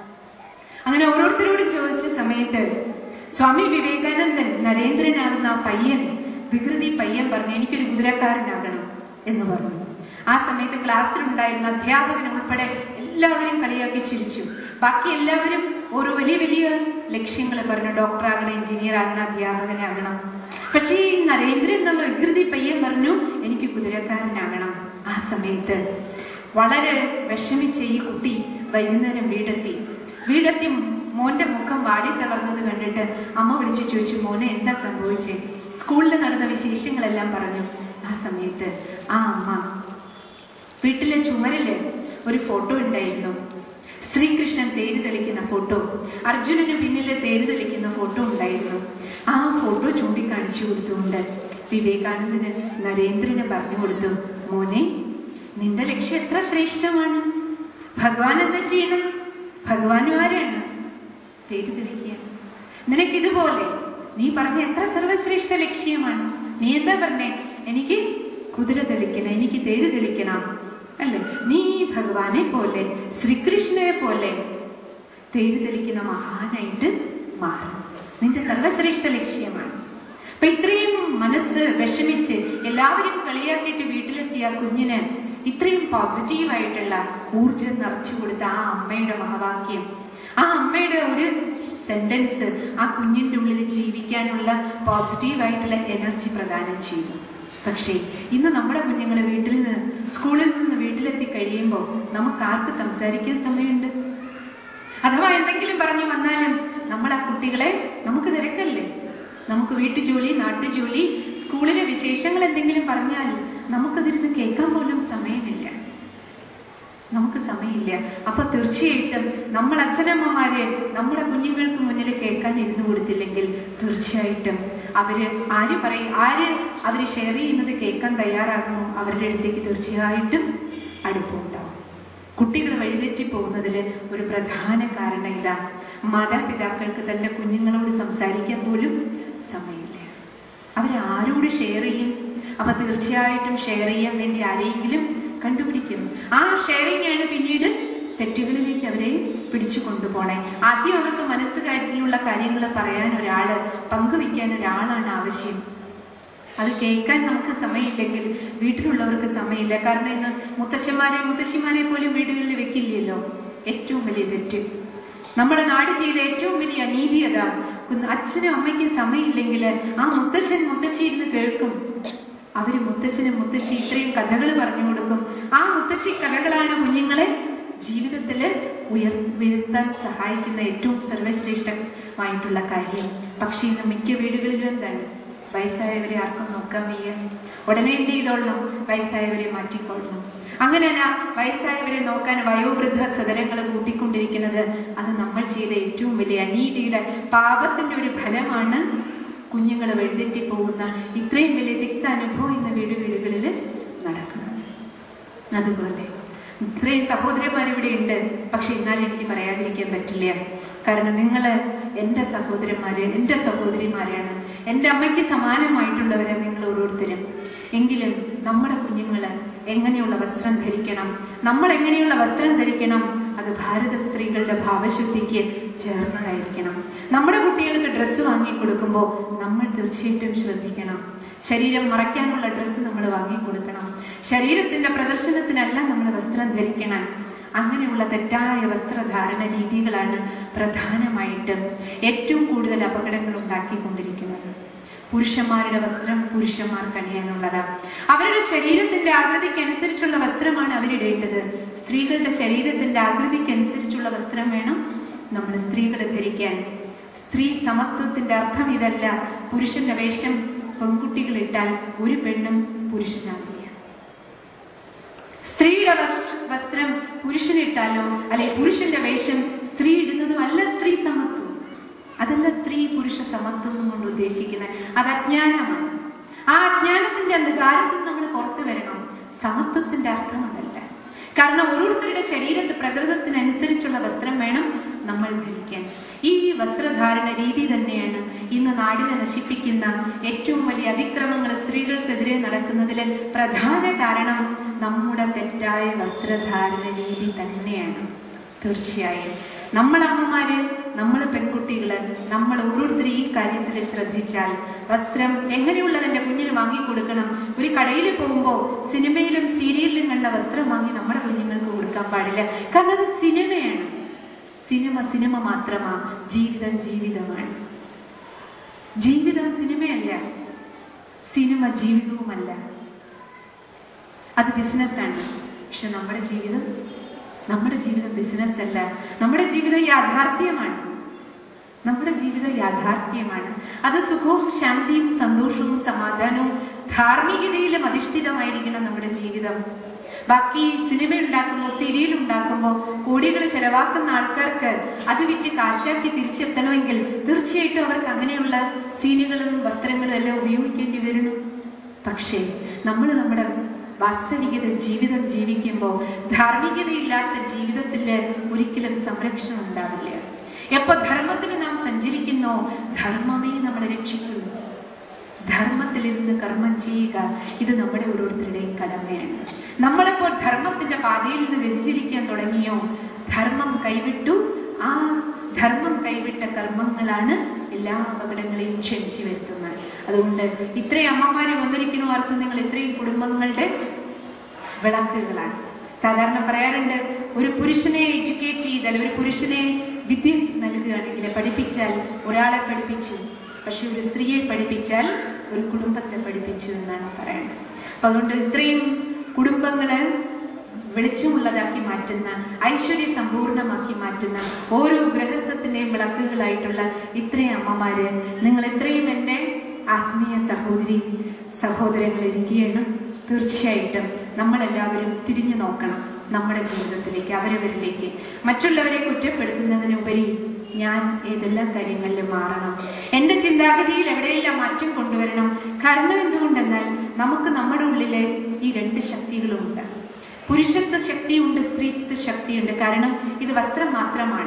അങ്ങനെ ഓരോരുത്തരോടും ചോദിച്ച സമയത്ത് സ്വാമി വിവേകാനന്ദൻ നരേന്ദ്രനാകുന്ന ആ പയ്യൻ, വികൃതി പയ്യൻ പറഞ്ഞു, എനിക്കൊരു കുതിരക്കാരനാകണം എന്ന് പറഞ്ഞു. ആ സമയത്ത് ക്ലാസ്സിലുണ്ടായിരുന്ന അധ്യാപകൻ ഉൾപ്പെടെ എല്ലാവരും കളിയാക്കി ചിരിച്ചു. ബാക്കി എല്ലാവരും ഓരോ വലിയ വലിയ ലക്ഷ്യങ്ങൾ പറഞ്ഞു, ഡോക്ടറാകണം, എഞ്ചിനീയർ ആകണം, അധ്യാപകനാകണം. പക്ഷേ ഈ നരേന്ദ്രൻ എന്നുള്ള വികൃതി പയ്യൻ പറഞ്ഞു, എനിക്ക് കുതിരക്കാരനാകണം. ആ സമയത്ത് വളരെ വിഷമിച്ച ഈ കുട്ടി വൈകുന്നേരം വീടെത്തി. വീടെത്തി മോന്റെ മുഖം വാടി തളർന്നത് കണ്ടിട്ട് അമ്മ വിളിച്ചു ചോദിച്ചു, മോനെ എന്താ സംഭവിച്ചേ? സ്കൂളിൽ നടന്ന വിശേഷങ്ങളെല്ലാം പറഞ്ഞു. ആ സമയത്ത് ആ അമ്മ വീട്ടിലെ ചുമരില് ഒരു ഫോട്ടോ ഉണ്ടായിരുന്നു, ശ്രീകൃഷ്ണൻ തേര് തെളിക്കുന്ന ഫോട്ടോ, അർജുനന് പിന്നില് തേര് തെളിക്കുന്ന ഫോട്ടോ ഉണ്ടായിരുന്നു. ആ ഫോട്ടോ ചൂണ്ടിക്കാണിച്ചു കൊടുത്തുകൊണ്ട് വിവേകാനന്ദന് നരേന്ദ്രന് പറഞ്ഞു കൊടുത്തു, മോനെ, നിന്റെ ലക്ഷ്യം എത്ര ശ്രേഷ്ഠമാണ്. ഭഗവാൻ എന്താ ചെയ്യണം? ഭഗവാനും ആരാണ്? തേര് തെളിക്കുകയാണ്. നിനക്കിതുപോലെ നീ പറഞ്ഞ എത്ര സർവശ്രേഷ്ഠ ലക്ഷ്യമാണ്. നീ എന്താ പറഞ്ഞേ? എനിക്ക് കുതിര തെളിക്കണം, എനിക്ക് തേര് തെളിക്കണം അല്ലേ? നീ ഭഗവാനെ പോലെ, ശ്രീകൃഷ്ണനെ പോലെ തേര് തെളിക്കുന്ന മഹാനായിട്ട് മാറും. നിന്റെ സർവശ്രേഷ്ഠ ലക്ഷ്യമാണ്. അപ്പൊ ഇത്രയും മനസ്സ് വിഷമിച്ച് എല്ലാവരും കളിയാക്കിയിട്ട് വീട്ടിലെത്തിയ ആ കുഞ്ഞിന് ഇത്രയും പോസിറ്റീവായിട്ടുള്ള ഊർജം നിറച്ചു കൊടുത്ത ആ അമ്മയുടെ മഹവാക്യം, ആ അമ്മയുടെ ഒരു സെന്റൻസ് ആ കുഞ്ഞിന്റെ ഉള്ളിൽ ജീവിക്കാനുള്ള പോസിറ്റീവായിട്ടുള്ള എനർജി പ്രദാനം ചെയ്തു. പക്ഷേ ഇന്ന് നമ്മുടെ കുഞ്ഞുങ്ങളെ വീട്ടിൽ നിന്ന്, സ്കൂളിൽ നിന്ന് വീട്ടിലെത്തി കഴിയുമ്പോൾ നമുക്ക് ആർക്ക് സംസാരിക്കാൻ സമയമുണ്ട്? അഥവാ എന്തെങ്കിലും പറഞ്ഞു വന്നാലും നമ്മൾ ആ കുട്ടികളെ, നമുക്ക് തിരക്കല്ലേ, നമുക്ക് വീട്ടുജോലി, നാട്ടുജോലി, സ്കൂളിലെ വിശേഷങ്ങൾ എന്തെങ്കിലും പറഞ്ഞാൽ നമുക്കതിരുന്ന് കേൾക്കാൻ പോലും സമയമില്ല, നമുക്ക് സമയമില്ല. അപ്പൊ തീർച്ചയായിട്ടും നമ്മൾ അച്ഛനമ്മമാര് നമ്മുടെ കുഞ്ഞുങ്ങൾക്ക് മുന്നിൽ കേൾക്കാൻ ഇരുന്നു കൊടുത്തില്ലെങ്കിൽ തീർച്ചയായിട്ടും അവര് ആര് പറയും, ആര് അവര് ഷെയർ ചെയ്യുന്നത് കേൾക്കാൻ തയ്യാറാകുമോ അവരുടെ അടുത്തേക്ക് തീർച്ചയായിട്ടും അടുപ്പമുണ്ടാവും. കുട്ടികൾ വഴിതെറ്റി പോകുന്നതിൽ ഒരു പ്രധാന കാരണം ഇതാ. മാതാപിതാക്കൾക്ക് തൻ്റെ കുഞ്ഞുങ്ങളോട് സംസാരിക്കാൻ പോലും സമയമില്ല. അവരാരോട് ഷെയർ ചെയ്യും? അപ്പൊ തീർച്ചയായിട്ടും ഷെയർ ചെയ്യാൻ വേണ്ടി ആരെയെങ്കിലും കണ്ടുപിടിക്കും. ആ ഷെയറിംഗ് ആണ് പിന്നീട് തെറ്റുകളിലേക്ക് അവരെ പിടിച്ചു കൊണ്ടുപോണേ. ആദ്യം അവർക്ക് മനസ്സുകാരിലുള്ള കാര്യങ്ങൾ പറയാൻ ഒരാള്, പങ്കുവെക്കാൻ ഒരാളാണ് ആവശ്യം. അത് കേൾക്കാൻ നമുക്ക് സമയമില്ലെങ്കിൽ വീട്ടിലുള്ളവർക്ക് സമയമില്ല. കാരണം ഇന്ന് മുത്തശ്ശന്മാരെ മുത്തശ്ശിമാരെ പോലും വീടുകളിൽ വെക്കില്ലല്ലോ. ഏറ്റവും വലിയ തെറ്റ് നമ്മുടെ നാട് ചെയ്ത ഏറ്റവും വലിയ അനീതിയത. അച്ഛനും അമ്മയ്ക്കും സമയമില്ലെങ്കിൽ ആ മുത്തശ്ശൻ മുത്തശ്ശി ഇരുന്ന് കേൾക്കും. അവര് മുത്തശ്ശനും മുത്തശ്ശി ഇത്രയും കഥകൾ പറഞ്ഞു കൊടുക്കും. ആ മുത്തശ്ശി കഥകളാണ് കുഞ്ഞുങ്ങളെ ജീവിതത്തില് ഉയർ ഉയർത്താൻ സഹായിക്കുന്ന ഏറ്റവും സർവശ്രേഷ്ഠമായിട്ടുള്ള കാര്യം. പക്ഷെ ഇന്ന് മിക്ക വീടുകളിലും എന്താണ്? വയസ്സായവരെ ആർക്കും നോക്കാൻ വയ്യ. ഉടനെ എന്ത് ചെയ്തോളണം? വയസ്സായവരെ മാറ്റിക്കൊള്ളണം. അങ്ങനെയല്ല, വയസ്സായവരെ നോക്കാൻ വയോവൃദ്ധ സദനങ്ങൾ കൂട്ടിക്കൊണ്ടിരിക്കുന്നത് അത് നമ്മൾ ചെയ്ത ഏറ്റവും വലിയ അനീതിയുടെ പാപത്തിന്റെ ഒരു ഫലമാണ്. കുഞ്ഞുങ്ങൾ വഴിതെറ്റി പോകുന്ന ഇത്രയും വലിയ തിക്ത അനുഭവം ഇന്ന് വീട് വീടുകളിൽ നടക്കുന്നത്. അതുപോലെ ഇത്രയും സഹോദരന്മാരിവിടെ ഉണ്ട്. പക്ഷെ എന്നാലും എനിക്ക് പറയാതിരിക്കാൻ പറ്റില്ല. കാരണം നിങ്ങള് എൻ്റെ സഹോദരന്മാര്, എൻ്റെ സഹോദരിമാരാണ്. എൻ്റെ അമ്മയ്ക്ക് സമാനമായിട്ടുള്ളവരെ നിങ്ങൾ ഓരോരുത്തരും. എങ്കിലും നമ്മുടെ കുഞ്ഞുങ്ങള് എങ്ങനെയുള്ള വസ്ത്രം ധരിക്കണം, നമ്മൾ എങ്ങനെയുള്ള വസ്ത്രം ധരിക്കണം, അത് ഭാരത സ്ത്രീകളുടെ ഭാവശുദ്ധിക്ക് ചേർന്നതായിരിക്കണം. നമ്മുടെ കുട്ടികൾക്ക് ഡ്രസ്സ് വാങ്ങിക്കൊടുക്കുമ്പോൾ നമ്മൾ തീർച്ചയായിട്ടും ശ്രദ്ധിക്കണം. ശരീരം മറയ്ക്കാനുള്ള ഡ്രസ്സ് നമ്മൾ വാങ്ങിക്കൊടുക്കണം. ശരീരത്തിന്റെ പ്രദർശനത്തിനല്ല നമ്മൾ വസ്ത്രം ധരിക്കണം. അങ്ങനെയുള്ള തെറ്റായ വസ്ത്രധാരണ രീതികളാണ് പ്രധാനമായിട്ടും ഏറ്റവും കൂടുതൽ അപകടങ്ങൾ ഉണ്ടാക്കിക്കൊണ്ടിരിക്കുന്നത്. പുരുഷന്മാരുടെ വസ്ത്രം പുരുഷന്മാർക്ക് അണിയാനുള്ളതാണ്. അവരുടെ ശരീരത്തിന്റെ ആകൃതിക്ക് അനുസരിച്ചുള്ള വസ്ത്രമാണ് അവരിടേണ്ടത്. സ്ത്രീകളുടെ ശരീരത്തിന്റെ ആകൃതിക്ക് അനുസരിച്ചുള്ള വസ്ത്രം വേണം നമ്മൾ സ്ത്രീകൾ ധരിക്കാൻ. സ്ത്രീ സമത്വത്തിന്റെ അർത്ഥം ഇതല്ല. പുരുഷന്റെ വേഷം പെൺകുട്ടികൾ ഇട്ടാൽ ഒരു പെണ്ണും പുരുഷനാകില്ല. സ്ത്രീയുടെ വസ്ത്രം പുരുഷനിട്ടാലോ അല്ലെ പുരുഷന്റെ വേഷം സ്ത്രീ ഇടുന്നതും അല്ല സ്ത്രീ സമത്വം. അതല്ല സ്ത്രീ പുരുഷ സമത്വം കൊണ്ട് ഉദ്ദേശിക്കുന്നത്. അത് അജ്ഞാനമാണ്. ആ അജ്ഞാനത്തിന്റെ അന്ധകാരത്തിൽ നമ്മൾ പുറത്തു വരണം. സമത്വത്തിന്റെ അർത്ഥം അതല്ല. കാരണം ഓരോരുത്തരുടെ ശരീരത്തെ പ്രകൃതത്തിനനുസരിച്ചുള്ള വസ്ത്രം വേണം നമ്മൾ ധരിക്കാൻ. ഈ വസ്ത്രധാരണ രീതി തന്നെയാണ് ഇന്ന് നാടിനെ നശിപ്പിക്കുന്ന ഏറ്റവും വലിയ അതിക്രമങ്ങൾ സ്ത്രീകൾക്കെതിരെ നടക്കുന്നതിലെ പ്രധാന കാരണം നമ്മുടെ തെറ്റായ വസ്ത്രധാരണ രീതി തന്നെയാണ്. തീർച്ചയായും നമ്മൾ അമ്മമാര്, നമ്മൾ പെൺകുട്ടികള്, നമ്മൾ ഓരോരുത്തരും ഈ കാര്യത്തിൽ ശ്രദ്ധിച്ചാൽ വസ്ത്രം എങ്ങനെയുള്ളത് എൻ്റെ കുഞ്ഞിന് വാങ്ങിക്കൊടുക്കണം. ഒരു കടയിൽ പോകുമ്പോൾ സിനിമയിലും സീരിയലിലും കണ്ട വസ്ത്രം വാങ്ങി നമ്മുടെ കുഞ്ഞുങ്ങൾക്ക് കൊടുക്കാൻ പാടില്ല. കാരണം അത് സിനിമയാണ്. സിനിമ സിനിമ മാത്രമാ, ജീവിതം ജീവിതമാണ്. ജീവിതം സിനിമയല്ല, സിനിമ ജീവിതവുമല്ല. അത് ബിസിനസ്സാണ്. പക്ഷെ നമ്മുടെ ജീവിതം നമ്മുടെ ജീവിതം ബിസിനസ് അല്ല. നമ്മുടെ ജീവിതം യാഥാർത്ഥ്യമാണ്. നമ്മുടെ ജീവിതം യാഥാർത്ഥ്യമാണ്. അത് സുഖവും ശാന്തിയും സന്തോഷവും സമാധാനവും ധാർമ്മികതയിലും അധിഷ്ഠിതമായിരിക്കണം നമ്മുടെ ജീവിതം. ബാക്കി സിനിമ ഉണ്ടാക്കുമ്പോൾ സീരിയൽ ഉണ്ടാക്കുമ്പോൾ കോടികൾ ചെലവാക്കുന്ന ആൾക്കാർക്ക് അത് വിറ്റ് കാശാക്കി തിരിച്ചെത്തണമെങ്കിൽ തീർച്ചയായിട്ടും അവർക്ക് അങ്ങനെയുള്ള സീനുകളും വസ്ത്രങ്ങളും എല്ലാം ഉപയോഗിക്കേണ്ടി വരുന്നു. പക്ഷേ നമ്മൾ നമ്മുടെ വാസ്തവികത ജീവിതം ജീവിക്കുമ്പോൾ ധാർമ്മികതയില്ലാത്ത ജീവിതത്തിന് ഒരിക്കലും സംരക്ഷണം ഉണ്ടാവില്ല. എപ്പോ ധർമ്മത്തിൽ നാം സഞ്ചരിക്കുന്നോ ധർമ്മമേ നമ്മളെ രക്ഷിക്കുന്നു. ധർമ്മത്തിൽ നിന്ന് കർമ്മം ചെയ്യുക, ഇത് നമ്മുടെ ഓരോരുത്തരുടെയും കടമയാണ്. നമ്മളെപ്പോൾ ധർമ്മത്തിന്റെ പാതയിൽ നിന്ന് വ്യതിചലിക്കാൻ തുടങ്ങിയോ ധർമ്മം കൈവിട്ടു. ആ ധർമ്മം കൈവിട്ട കർമ്മങ്ങളാണ് എല്ലാ അപകടങ്ങളെയും ക്ഷണിച്ചു വരുത്തുന്നത്. അതുകൊണ്ട് ഇത്രയും അമ്മമാര് വന്നിരിക്കണോ ഓർത്ത് നിങ്ങൾ ഇത്രയും കുടുംബങ്ങളുടെ വിളക്കുകളാണ്. സാധാരണ പറയാറുണ്ട്, ഒരു പുരുഷനെ എഡ്യൂക്കേറ്റ് ചെയ്താൽ, ഒരു പുരുഷനെ വിദ്യ നൽകുകയാണെങ്കിൽ പഠിപ്പിച്ചാൽ ഒരാളെ പഠിപ്പിച്ചു, പക്ഷെ ഒരു സ്ത്രീയെ പഠിപ്പിച്ചാൽ ഒരു കുടുംബത്തെ പഠിപ്പിച്ചു എന്നാണ് പറയുന്നത്. അപ്പൊ അതുകൊണ്ട് ഇത്രയും കുടുംബങ്ങളെ വെളിച്ചമുള്ളതാക്കി മാറ്റുന്ന, ഐശ്വര്യ സമ്പൂർണമാക്കി മാറ്റുന്ന ഓരോ ഗൃഹസ്ഥത്തിന്റെയും വിളക്കുകളായിട്ടുള്ള ഇത്രയും അമ്മമാര്, നിങ്ങൾ ഇത്രയും എൻ്റെ ആത്മീയ സഹോദരി സഹോദരങ്ങൾ ഇരിക്കുകയാണ്. തീർച്ചയായിട്ടും നമ്മളെല്ലാവരും തിരിഞ്ഞു നോക്കണം നമ്മുടെ ജീവിതത്തിലേക്ക്, അവരവരിലേക്ക്. മറ്റുള്ളവരെ കുറ്റപ്പെടുത്തുന്നതിനുപരി ഞാൻ ഏതെല്ലാം കാര്യങ്ങളിൽ മാറണം, എൻ്റെ ചിന്താഗതിയിൽ എവിടെയെല്ലാം മാറ്റം കൊണ്ടുവരണം. കാരണം എന്തുകൊണ്ടെന്നാൽ നമുക്ക് നമ്മുടെ ഉള്ളിലെ ഈ രണ്ട് ശക്തികളുമുണ്ട്. പുരുഷത്വ ശക്തിയുണ്ട്, സ്ത്രീത്വ ശക്തിയുണ്ട്. കാരണം ഇത് വസ്ത്രം മാത്രമാണ്.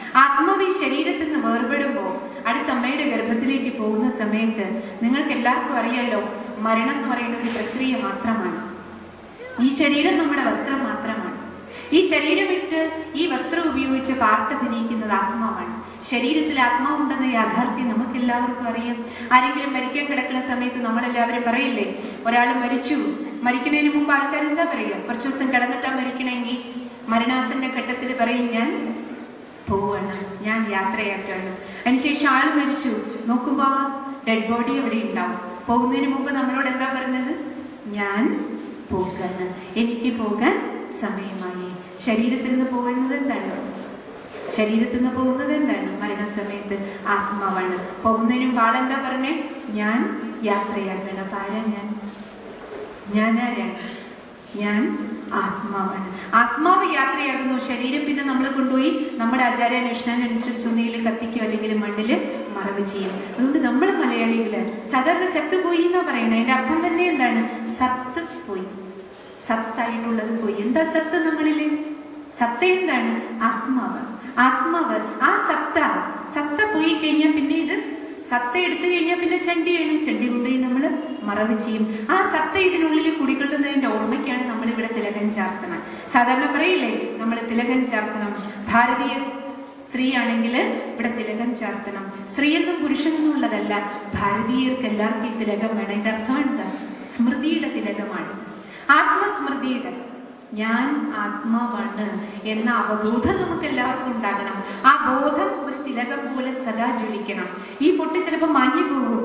ആത്മാവ് ഈ ശരീരത്തിൽ നിന്ന് വേർപെടുമ്പോൾ അടുത്ത അമ്മയുടെ ഗർഭത്തിലേക്ക് പോകുന്ന സമയത്ത് നിങ്ങൾക്ക് എല്ലാവർക്കും അറിയാലോ, മരണം എന്ന് പറയുന്ന ഒരു പ്രക്രിയ മാത്രമാണ്. ഈ ശരീരം നമ്മുടെ വസ്ത്രം മാത്രമാണ്. ഈ ശരീരം ഇട്ട് ഈ വസ്ത്രം ഉപയോഗിച്ച് പാർട്ട് അഭിനയിക്കുന്നത് ആത്മാവാണ്. ശരീരത്തിൽ ആത്മാവുണ്ടെന്ന യാഥാർത്ഥ്യം നമുക്ക് എല്ലാവർക്കും അറിയാം. ആരെങ്കിലും മരിക്കാൻ കിടക്കുന്ന സമയത്ത് നമ്മളെല്ലാവരും പറയില്ലേ, ഒരാൾ മരിച്ചു, മരിക്കുന്നതിന് മുമ്പ് ആൾക്കാർ എന്താ പറയുക, കുറച്ചു ദിവസം കിടന്നിട്ടാ മരിക്കണമെങ്കിൽ മരണാസന്ന ഘട്ടത്തിൽ പറയും ഞാൻ പോവാണ്, ഞാൻ യാത്രയാക്കാണ്. അതിനുശേഷം ആൾ മരിച്ചു, നോക്കുമ്പോ ഡെഡ് ബോഡി അവിടെ ഉണ്ടാവും. പോകുന്നതിന് മുമ്പ് നമ്മളോട് എന്താ പറഞ്ഞത്, ഞാൻ പോകാണ്, എനിക്ക് പോകാൻ സമയമായി. ശരീരത്തിൽ നിന്ന് പോകുന്നത് എന്താണ്? ശരീരത്തിൽ നിന്ന് പോകുന്നത് എന്താണ്? മരണസമയത്ത് ആത്മാവാണ്. പോകുന്നതിനും ആളെന്താ പറഞ്ഞേ, ഞാൻ യാത്രയാക്കണം. അപ്പൊ ആരാ ഞാൻ? ഞാൻ ആരാണ്? ഞാൻ ആത്മാവാണ്. ആത്മാവ് യാത്രയാകുന്നു. ശരീരം പിന്നെ നമ്മൾ കൊണ്ടുപോയി നമ്മുടെ ആചാരാനുഷ്ഠാനുസരിച്ച് ഒന്നുകിൽ കത്തിക്കോ അല്ലെങ്കിൽ മണ്ണില് മറവ് ചെയ്യും. അതുകൊണ്ട് നമ്മൾ മലയാളികള് സാധാരണ ചത്തുപോയി എന്നാ പറയുന്നത്. അതിന്റെ അർത്ഥം തന്നെ എന്താണ്? സത്ത് പോയി, സത്തായിട്ടുള്ളത് പോയി. എന്താ സത്ത് നമ്മളില്? സത്ത എന്താണ്? ആത്മാവ്. ആത്മാവ് ആ സത്ത സത്ത പോയി കഴിഞ്ഞാൽ പിന്നെ ഇത് സത്ത എടുത്തു കഴിഞ്ഞാൽ പിന്നെ ചണ്ടിയാണ്. ചണ്ടി കൊണ്ടുപോയി നമ്മൾ മറവ് ചെയ്യും. ആ സത്ത ഇതിനുള്ളിൽ കുടിക്കൊള്ളുന്നതിന്റെ ഓർമ്മയ്ക്കാണ് നമ്മൾ ഇവിടെ തിലകം ചാർത്തണം. സാധാരണ പറയില്ലേ നമ്മൾ തിലകം ചാർത്തണം. ഭാരതീയ സ്ത്രീ ആണെങ്കിൽ ഇവിടെ തിലകം ചാർത്തണം. സ്ത്രീ എന്നും പുരുഷനെന്നും ഉള്ളതല്ല, ഭാരതീയർക്ക് എല്ലാവർക്കും ഈ തിലകം വേണം. ഇതിന്റെ അർത്ഥം എന്താ? സ്മൃതിയുടെ തിലകമാണ്, ആത്മസ്മൃതിയുടെ. ഞാൻ ആത്മാവാണ് എന്ന അവബോധം നമുക്ക് എല്ലാവർക്കും ഉണ്ടാകണം. ആ ബോധം ഒരു തിലകം പോലെ സദാ ജ്വലിക്കണം. ഈ പൊട്ടി ചിലപ്പോൾ മാഞ്ഞു പോകും,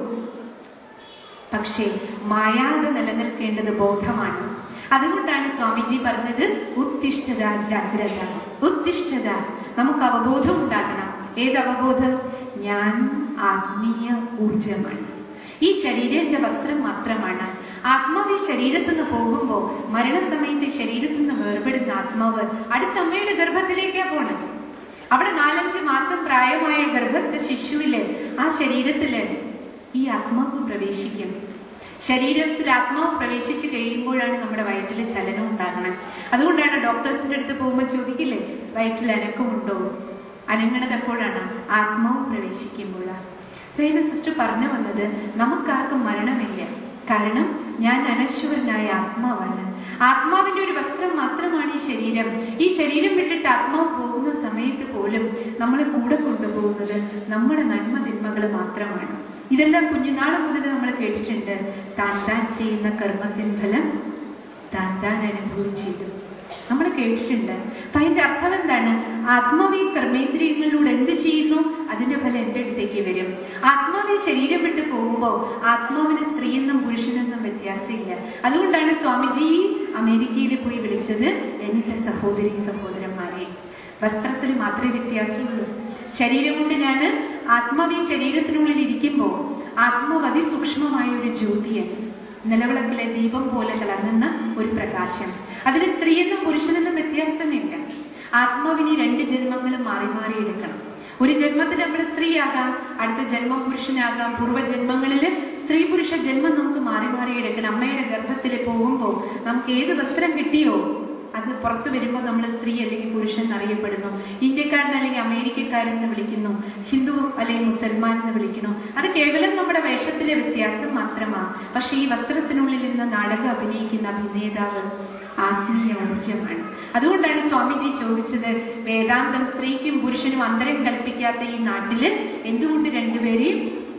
പക്ഷേ മായാതെ നിലനിൽക്കേണ്ടത് ബോധമാണ്. അതുകൊണ്ടാണ് സ്വാമിജി പറഞ്ഞത് ഉത്തിഷ്ഠത ജാഗ്രത. ഉത്തിഷ്ഠത, നമുക്ക് അവബോധം ഉണ്ടാകണം. ഏത് അവബോധം? ഞാൻ ആത്മീയ ഊർജമാണ്. ഈ ശരീരം എന്റെ വസ്ത്രം മാത്രമാണ്. ആത്മാവ് ഈ ശരീരത്തിൽ നിന്ന് പോകുമ്പോൾ മരണസമയത്ത് ശരീരത്തിൽ നിന്ന് വേർപെടുന്ന ആത്മാവ് അടുത്ത അമ്മയുടെ ഗർഭത്തിലേക്കാ പോണത്. അവിടെ നാലഞ്ച് മാസം പ്രായമായ ഗർഭസ്ഥ ശിശുവില് ആ ശരീരത്തില് ഈ ആത്മാവ് പ്രവേശിക്കും. ശരീരത്തിൽ ആത്മാവ് പ്രവേശിച്ചു കഴിയുമ്പോഴാണ് നമ്മുടെ വയറ്റിൽ ചലനം ഉണ്ടാകണം. അതുകൊണ്ടാണ് ഡോക്ടേഴ്സിന്റെ അടുത്ത് പോകുമ്പോൾ ചോദിക്കില്ലേ, വയറ്റിൽ അനക്കമുണ്ടോ? അനങ്ങണത് എപ്പോഴാണ്? ആത്മാവ് പ്രവേശിക്കുമ്പോഴാണ്. അതായത് സിസ്റ്റർ പറഞ്ഞു വന്നത്, നമുക്കാർക്കും മരണമില്ല. കാരണം ഞാൻ അനശ്വരനായ ആത്മാവാണ്. ആത്മാവിന്റെ ഒരു വസ്ത്രം മാത്രമാണ് ഈ ശരീരം. ഈ ശരീരം വിട്ടിട്ട് ആത്മാവ് പോകുന്ന സമയത്ത് പോലും നമ്മൾ കൂടെ കൊണ്ടുപോകുന്നത് നമ്മുടെ നന്മ തിന്മകൾ മാത്രമാണ്. ഇതെല്ലാം കുഞ്ഞുനാൾ മുതൽ നമ്മൾ കേട്ടിട്ടുണ്ട്. താൻ താൻ ചെയ്യുന്ന കർമ്മത്തിൻ ഫലം താൻ താൻ അനുഭവിച്ചിരുന്നു, നമ്മൾ കേട്ടിട്ടുണ്ട്. അപ്പൊ അതിന്റെ അർത്ഥം എന്താണ്? ആത്മാവി കർമ്മേന്ദ്രിയങ്ങളിലൂടെ എന്ത് ചെയ്യുന്നു, അതിന്റെ ഫലം എന്റെ അടുത്തേക്ക് വരും. ആത്മാവി ശരീരം വിട്ട് പോകുമ്പോൾ ആത്മാവിന് സ്ത്രീയെന്നും പുരുഷനെന്നും വ്യത്യാസമില്ല. അതുകൊണ്ടാണ് സ്വാമിജി അമേരിക്കയിൽ പോയി വിളിച്ചത് എന്റെ സഹോദരി സഹോദരന്മാരെ. വസ്ത്രത്തിൽ മാത്രമേ വ്യത്യാസമുള്ളൂ. ശരീരം കൊണ്ട് ഞാൻ ആത്മാവി ശരീരത്തിനുള്ളിൽ ഇരിക്കുമ്പോൾ ആത്മാവ് അതിസൂക്ഷ്മമായ ഒരു ജ്യോതിയാണ്, നിലവിളക്കിലെ ദീപം പോലെ തിളങ്ങുന്ന ഒരു പ്രകാശം. അതിന് സ്ത്രീയെന്നും പുരുഷനെന്നും വ്യത്യാസമില്ല. ആത്മാവിന് രണ്ട് ജന്മങ്ങളും മാറി മാറി എടുക്കണം. ഒരു ജന്മത്തിൽ നമ്മൾ സ്ത്രീയാകാം, അടുത്ത ജന്മം പുരുഷനാകാം. പൂർവ്വജന്മങ്ങളില് സ്ത്രീ പുരുഷ ജന്മം നമുക്ക് മാറി മാറി എടുക്കണം. അമ്മയുടെ ഗർഭത്തിൽ പോകുമ്പോൾ നമുക്ക് ഏത് വസ്ത്രം കിട്ടിയോ അത് പുറത്തു വരുമ്പോൾ നമ്മൾ സ്ത്രീ അല്ലെങ്കിൽ പുരുഷൻ എന്നറിയപ്പെടുന്നു. ഇന്ത്യക്കാരൻ അല്ലെങ്കിൽ അമേരിക്കക്കാരൻ എന്ന് വിളിക്കുന്നു, ഹിന്ദു അല്ലെങ്കിൽ മുസൽമാൻ എന്ന് വിളിക്കുന്നു. അത് കേവലം നമ്മുടെ വേഷത്തിലെ വ്യത്യാസം മാത്രമാണ്. പക്ഷെ ഈ വസ്ത്രത്തിനുള്ളിൽ ഇരുന്ന നാടകം അഭിനയിക്കുന്ന അഭിനേതാവ് ആത്മീയ ഊർജമാണ്. അതുകൊണ്ടാണ് സ്വാമിജി ചോദിച്ചത്, വേദാന്തം സ്ത്രീക്കും പുരുഷനും അന്തരം കൽപ്പിക്കാത്ത ഈ നാട്ടില് എന്തുകൊണ്ട് രണ്ടുപേരെയും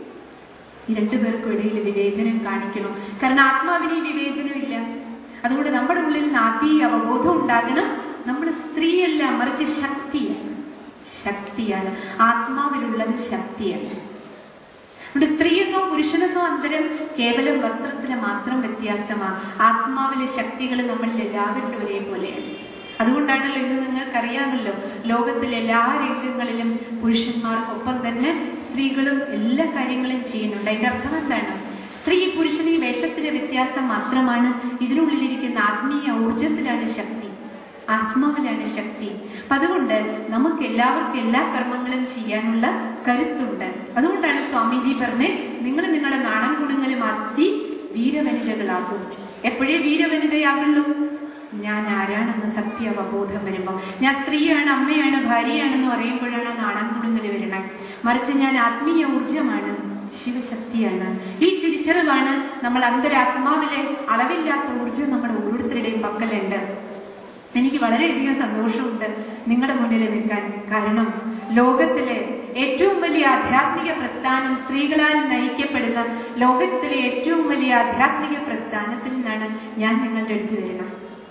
ഈ രണ്ടുപേർക്കും ഇടയിൽ വിവേചനം കാണിക്കണം? കാരണം ആത്മാവിന് വിവേചനമില്ല. അതുകൊണ്ട് നമ്മുടെ ഉള്ളിൽ ആത്മീയ അവബോധം ഉണ്ടാകണം. നമ്മൾ സ്ത്രീയല്ല, മറിച്ച് ശക്തിയാണ്. ശക്തിയാണ് ആത്മാവിലുള്ളത്, ശക്തിയാണ്. അതുകൊണ്ട് സ്ത്രീയെന്നോ പുരുഷനെന്നോ അന്തരം കേവലം വസ്ത്രത്തിലെ മാത്രം വ്യത്യാസമാണ്. ആത്മാവിലെ ശക്തികൾ നമ്മളിൽ എല്ലാവരുടെ ഒരേപോലെയാണ്. അതുകൊണ്ടാണല്ലോ ഇന്ന് നിങ്ങൾക്കറിയാമല്ലോ, ലോകത്തിലെ എല്ലാ രംഗങ്ങളിലും പുരുഷന്മാർക്കൊപ്പം തന്നെ സ്ത്രീകളും എല്ലാ കാര്യങ്ങളും ചെയ്യുന്നുണ്ട്. അതിന്റെ അർത്ഥം എന്താണ്? സ്ത്രീ പുരുഷൻ ഈ വേഷത്തിലെ വ്യത്യാസം മാത്രമാണ്. ഇതിനുള്ളിലിരിക്കുന്ന ആത്മീയ ഊർജത്തിലാണ് ശക്തി, ആത്മാവിലാണ് ശക്തി. അപ്പൊ അതുകൊണ്ട് നമുക്ക് എല്ലാവർക്കും എല്ലാ കർമ്മങ്ങളും ചെയ്യാനുള്ള കരുത്തുണ്ട്. അതുകൊണ്ടാണ് സ്വാമിജി പറഞ്ഞത്, നിങ്ങൾ നിങ്ങളുടെ നാണം കുടുങ്ങൽ മാറ്റി വീരവനിതകളാകും. എപ്പോഴേ വീരവനിതയാകുള്ളൂ? ഞാൻ ആരാണെന്ന് സത്യ അവബോധം വരുമ്പോൾ, ഞാൻ സ്ത്രീയാണ്, അമ്മയാണ്, ഭാര്യയാണെന്ന് പറയുമ്പോഴാണ് നാണം കുടുങ്ങൽ വരണം. മറിച്ച് ഞാൻ ആത്മീയ ഊർജമാണ്, ശിവശക്തിയാണ്. ഈ തിരിച്ചറിവാണ് നമ്മൾ അന്തരാത്മാവിലെ അളവില്ലാത്ത ഊർജം നമ്മുടെ ഓരോരുത്തരുടെയും പക്കലുണ്ട്. എനിക്ക് വളരെയധികം സന്തോഷമുണ്ട് നിങ്ങളുടെ മുന്നിൽ നിൽക്കാൻ. കാരണം ലോകത്തിലെ ഏറ്റവും വലിയ ആധ്യാത്മിക പ്രസ്ഥാനം, സ്ത്രീകളാൽ നയിക്കപ്പെടുന്ന ലോകത്തിലെ ഏറ്റവും വലിയ ആധ്യാത്മിക പ്രസ്ഥാനത്തിൽ നിന്നാണ് ഞാൻ നിങ്ങളുടെ അടുത്ത് തരണം.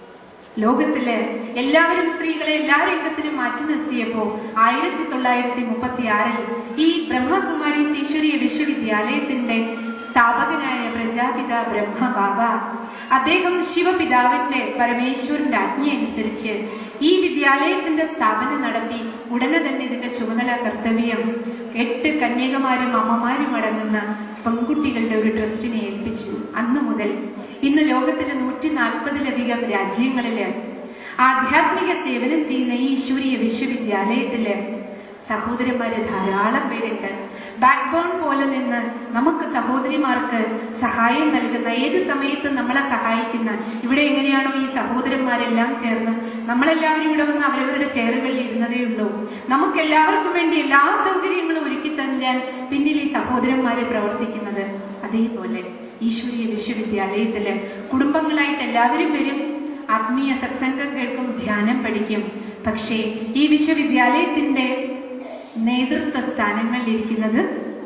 ലോകത്തില് എല്ലാവരും സ്ത്രീകളെ എല്ലാ രംഗത്തിലും മാറ്റി നിർത്തിയപ്പോ ആയിരത്തി തൊള്ളായിരത്തി മുപ്പത്തി ആറിൽ ഈ ബ്രഹ്മകുമാരി ഈശ്വരീയ വിശ്വവിദ്യാലയത്തിന്റെ സ്ഥാപകനായ പ്രജാപിത ബ്രഹ്മ ബാബ, അദ്ദേഹം ശിവപിതാവിന്റെ പരമേശ്വരന്റെ ആജ്ഞ അനുസരിച്ച് ഈ വിദ്യാലയത്തിന്റെ സ്ഥാപനം നടത്തി. ഉടനെ തന്നെ ഇതിന്റെ ചുമതല കർത്തവ്യം എട്ട് കന്യകമാരും അമ്മമാരും അടങ്ങുന്ന പെൺകുട്ടികളുടെ ഒരു ട്രസ്റ്റിനെ ഏൽപ്പിച്ചു. അന്നു മുതൽ ഇന്ന് ലോകത്തിലെ നൂറ്റി നാൽപ്പതിലധികം രാജ്യങ്ങളില് ആധ്യാത്മിക സേവനം ചെയ്യുന്ന ഈ ഈശ്വരീയ വിശ്വവിദ്യാലയത്തില് സഹോദരന്മാര് ധാരാളം പേരുണ്ട്. ബാക്ക് ബോൺ പോലെ നിന്ന് നമുക്ക് സഹോദരിമാർക്ക് സഹായം നൽകുന്ന, ഏത് സമയത്തും നമ്മളെ സഹായിക്കുന്ന, ഇവിടെ എങ്ങനെയാണോ ഈ സഹോദരന്മാരെല്ലാം ചേർന്ന് നമ്മളെല്ലാവരും ഇവിടെ വന്ന് അവരവരുടെ ചെയറുകളിൽ ഇരുന്നതേ ഉള്ളൂ. നമുക്ക് എല്ലാവർക്കും വേണ്ടി എല്ലാ സൗകര്യങ്ങളും ഒരുക്കി തരാൻ പിന്നിൽ ഈ സഹോദരന്മാരെ പ്രവർത്തിക്കുന്നത്. അതേപോലെ ഈശ്വരീയ വിശ്വവിദ്യാലയത്തില് കുടുംബങ്ങളായിട്ട് എല്ലാവരും വരും, ആത്മീയ സത്സംഗം കേൾക്കും, ധ്യാനം പഠിക്കും. പക്ഷേ ഈ വിശ്വവിദ്യാലയത്തിന്റെ നേതൃത്വ സ്ഥാനങ്ങളിൽ ഇരിക്കുന്നത്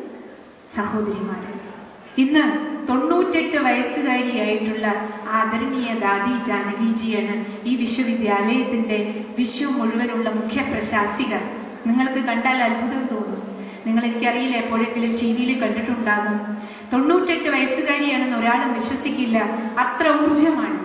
സഹോദരിമാരാണ്. ഇന്ന് തൊണ്ണൂറ്റെട്ട് വയസ്സുകാരിയായിട്ടുള്ള ആദരണീയ ദാദി ജാനകിജിയാണ് ഈ വിശ്വവിദ്യാലയത്തിന്റെ വിശ്വം മുഴുവനുള്ള മുഖ്യ പ്രശാസിക. നിങ്ങൾക്ക് കണ്ടാൽ അത്ഭുതം തോന്നും. നിങ്ങൾ, എനിക്കറിയില്ല, എപ്പോഴെങ്കിലും ടി വിയിൽ കണ്ടിട്ടുണ്ടാകും. തൊണ്ണൂറ്റെട്ട് വയസ്സുകാരിയാണെന്ന് ഒരാളും വിശ്വസിക്കില്ല. അത്ര ഊർജമാണ്,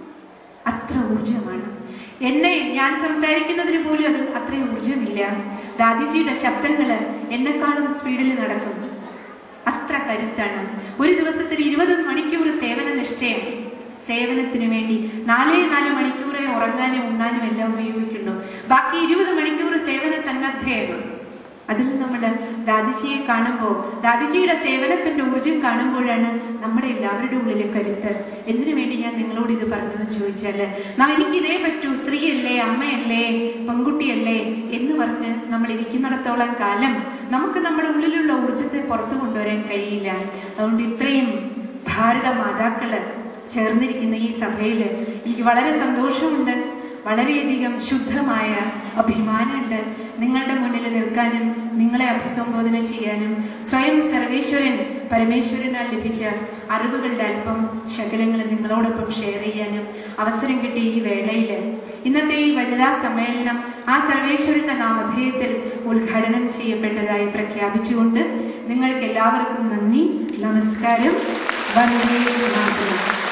അത്ര ഊർജമാണ്. എന്നെ ഞാൻ സംസാരിക്കുന്നതിന് പോലും അത് അത്രയും ഊർജമില്ല. ദാദിജിയുടെ ശബ്ദങ്ങള് എന്നെക്കാളും സ്പീഡിൽ നടക്കും. അത്ര കരുത്താണ്. ഒരു ദിവസത്തിൽ ഇരുപത് മണിക്കൂർ സേവന നിഷ്ഠയാണ്. സേവനത്തിന് വേണ്ടി നാലേ നാല് മണിക്കൂറെ ഉറങ്ങാനും ഉണ്ണാനും എല്ലാം ഉപയോഗിക്കുള്ളൂ. ബാക്കി ഇരുപത് മണിക്കൂർ സേവന സന്നദ്ധയാണ്. അതിൽ നമ്മൾ ദാദിജിയെ കാണുമ്പോൾ, ദാദിജിയുടെ സേവനത്തിന്റെ ഊർജം കാണുമ്പോഴാണ് നമ്മുടെ എല്ലാവരുടെ ഉള്ളിലെ കരുത്ത്. എന്തിനു വേണ്ടി ഞാൻ നിങ്ങളോട് ഇത് പറഞ്ഞു എന്ന് ചോദിച്ചാല്, എനിക്ക് ഇതേ പറ്റൂ, സ്ത്രീയല്ലേ, അമ്മയല്ലേ, പെൺകുട്ടിയല്ലേ എന്ന് പറഞ്ഞ് നമ്മൾ ഇരിക്കുന്നിടത്തോളം കാലം നമുക്ക് നമ്മുടെ ഉള്ളിലുള്ള ഊർജത്തെ പുറത്തു കൊണ്ടുവരാൻ കഴിയില്ല. അതുകൊണ്ട് ഇത്രയും ഭാരത മാതാക്കള് ചേർന്നിരിക്കുന്ന ഈ സഭയില് എനിക്ക് വളരെ സന്തോഷമുണ്ട്. വളരെയധികം ശുദ്ധമായ അഭിമാനമുണ്ട് നിങ്ങളുടെ മുന്നിൽ നിൽക്കാനും നിങ്ങളെ അഭിസംബോധന ചെയ്യാനും. സ്വയം സർവേശ്വരൻ പരമേശ്വരനാൽ ലഭിച്ച അറിവുകളുടെ അല്പം ശകലങ്ങൾ നിങ്ങളോടൊപ്പം ഷെയർ ചെയ്യാനും അവസരം കിട്ടിയ ഈ വേളയിൽ ഇന്നത്തെ ഈ വനിതാ സമ്മേളനം ആ സർവേശ്വരന്റെ നാമധേയത്തിൽ ഉദ്ഘാടനം ചെയ്യപ്പെട്ടതായി പ്രഖ്യാപിച്ചുകൊണ്ട് നിങ്ങൾക്ക് എല്ലാവർക്കും നന്ദി, നമസ്കാരം, വന്ദേ മാതരം.